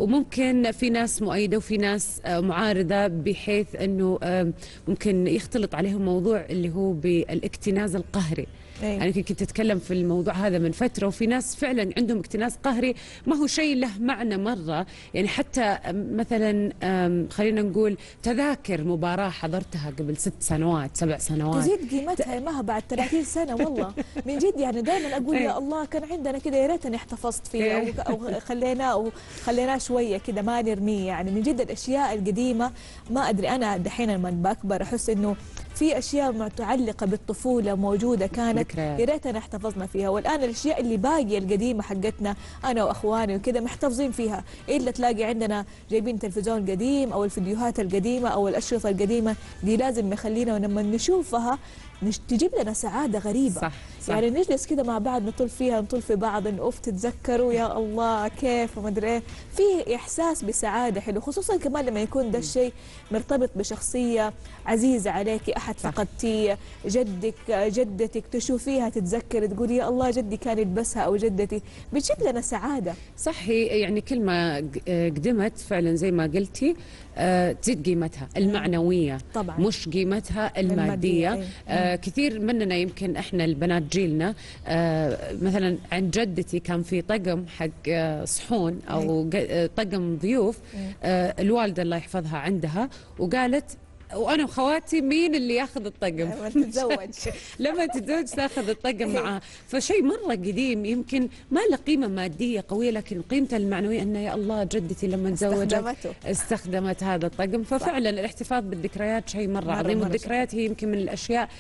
وممكن في ناس مؤيدة وفي ناس معارضة، بحيث أنه ممكن يختلط عليهم موضوع اللي هو بالاكتناز القهري. أيه. يعني كنت تتكلم في الموضوع هذا من فترة، وفي ناس فعلا عندهم اكتناز قهري ما هو شيء له معنى مرة. يعني حتى مثلا خلينا نقول تذاكر مباراة حضرتها قبل ست سنوات سبع سنوات تزيد قيمتها يا مها بعد ثلاثين سنة. والله من جد، يعني دائما أقول يا الله كان عندنا كده، يا ريتني احتفظت فيه أو أو خليناه أو خليناه شوية كده ما نرميه. يعني من جد الأشياء القديمة ما أدري، أنا دحين لما بكبر أحس إنه في أشياء متعلقة بالطفولة موجودة كانت يا ريتنا احتفظنا فيها، والآن الأشياء اللي باقية القديمة حقتنا أنا وأخواني وكذا محتفظين فيها، إلا تلاقي عندنا جايبين تلفزيون قديم أو الفيديوهات القديمة أو الأشرطة القديمة دي لازم نخلينا ولما نشوفها تجيب لنا سعادة غريبة. صح صح. يعني نجلس كده مع بعض نطل فيها نطل في بعض نقف تتذكروا يا الله كيف وما ادري ايه، في احساس بسعاده حلو، خصوصا كمان لما يكون ده الشيء مرتبط بشخصيه عزيزه عليك، احد فقدتيه، جدك جدتك تشوفيها تتذكر تقولي يا الله جدي كان يلبسها او جدتي، بتجيب لنا سعاده. صح، يعني كل ما قدمت فعلا زي ما قلتي آه تزيد قيمتها المعنويه طبعا، مش قيمتها الماديه, المادية. آه كثير مننا يمكن احنا البنات جيلنا آه مثلا عند جدتي كان في طقم حق آه صحون او آه طقم ضيوف، آه الوالده الله يحفظها عندها وقالت وانا وخواتي مين اللي ياخذ الطقم لما تتزوج لما تتزوج تاخذ الطقم معها. فشيء مره قديم يمكن ما له قيمه ماديه قويه، لكن قيمته المعنوية انه يا الله جدتي لما تزوجت استخدمت هذا الطقم. ففعلا الاحتفاظ بالذكريات شيء مره, مرة عظيم، والذكريات هي يمكن من الاشياء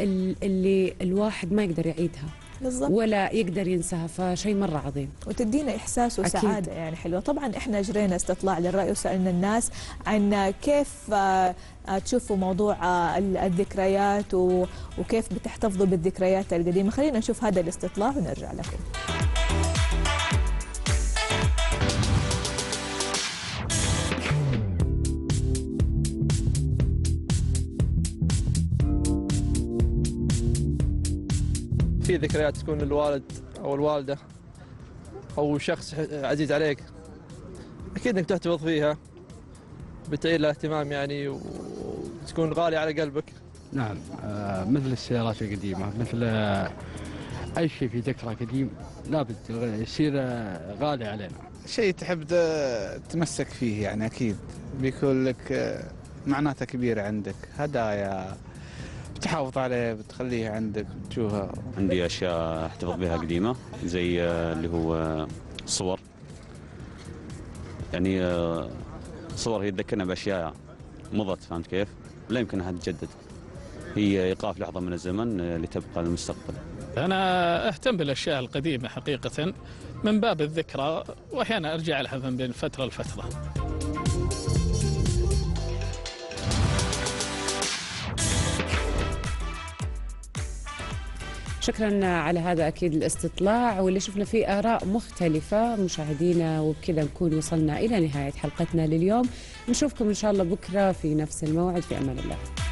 اللي الواحد ما يقدر يعيدها بالضبط ولا يقدر ينساها، فشيء مرة عظيم وتدينا إحساس وسعادة يعني حلوة. طبعا إحنا جرينا استطلاع للرأي وسألنا الناس عن كيف تشوفوا موضوع الذكريات وكيف بتحتفظوا بالذكريات القديمة. خلينا نشوف هذا الاستطلاع ونرجع لكم. في ذكريات تكون للوالد أو الوالدة أو شخص عزيز عليك، أكيد إنك تحتفظ فيها، بتعير لها اهتمام يعني وتكون غالية على قلبك. نعم، آه مثل السيارات القديمة، مثل آه أي شيء في ذكرى قديم لابد يصير آه غالي علينا. شيء تحب تتمسك فيه يعني أكيد بيكون لك آه معناته كبيرة عندك، هدايا بتحافظ عليه بتخليه عندك تشوفها. عندي أشياء أحتفظ بها قديمة زي اللي هو صور، يعني صور هي تذكرنا بأشياء مضت، فهمت كيف؟ لا يمكن أنها تتجدد، هي إيقاف لحظة من الزمن لتبقى للمستقبل. أنا أهتم بالأشياء القديمة حقيقة من باب الذكرى، وأحيانا أرجع لها من بين فترة لفترة. شكرا على هذا أكيد الاستطلاع واللي شفنا فيه آراء مختلفة مشاهدينا، وبكذا نكون وصلنا إلى نهاية حلقتنا لليوم. نشوفكم إن شاء الله بكرة في نفس الموعد، في أمان الله.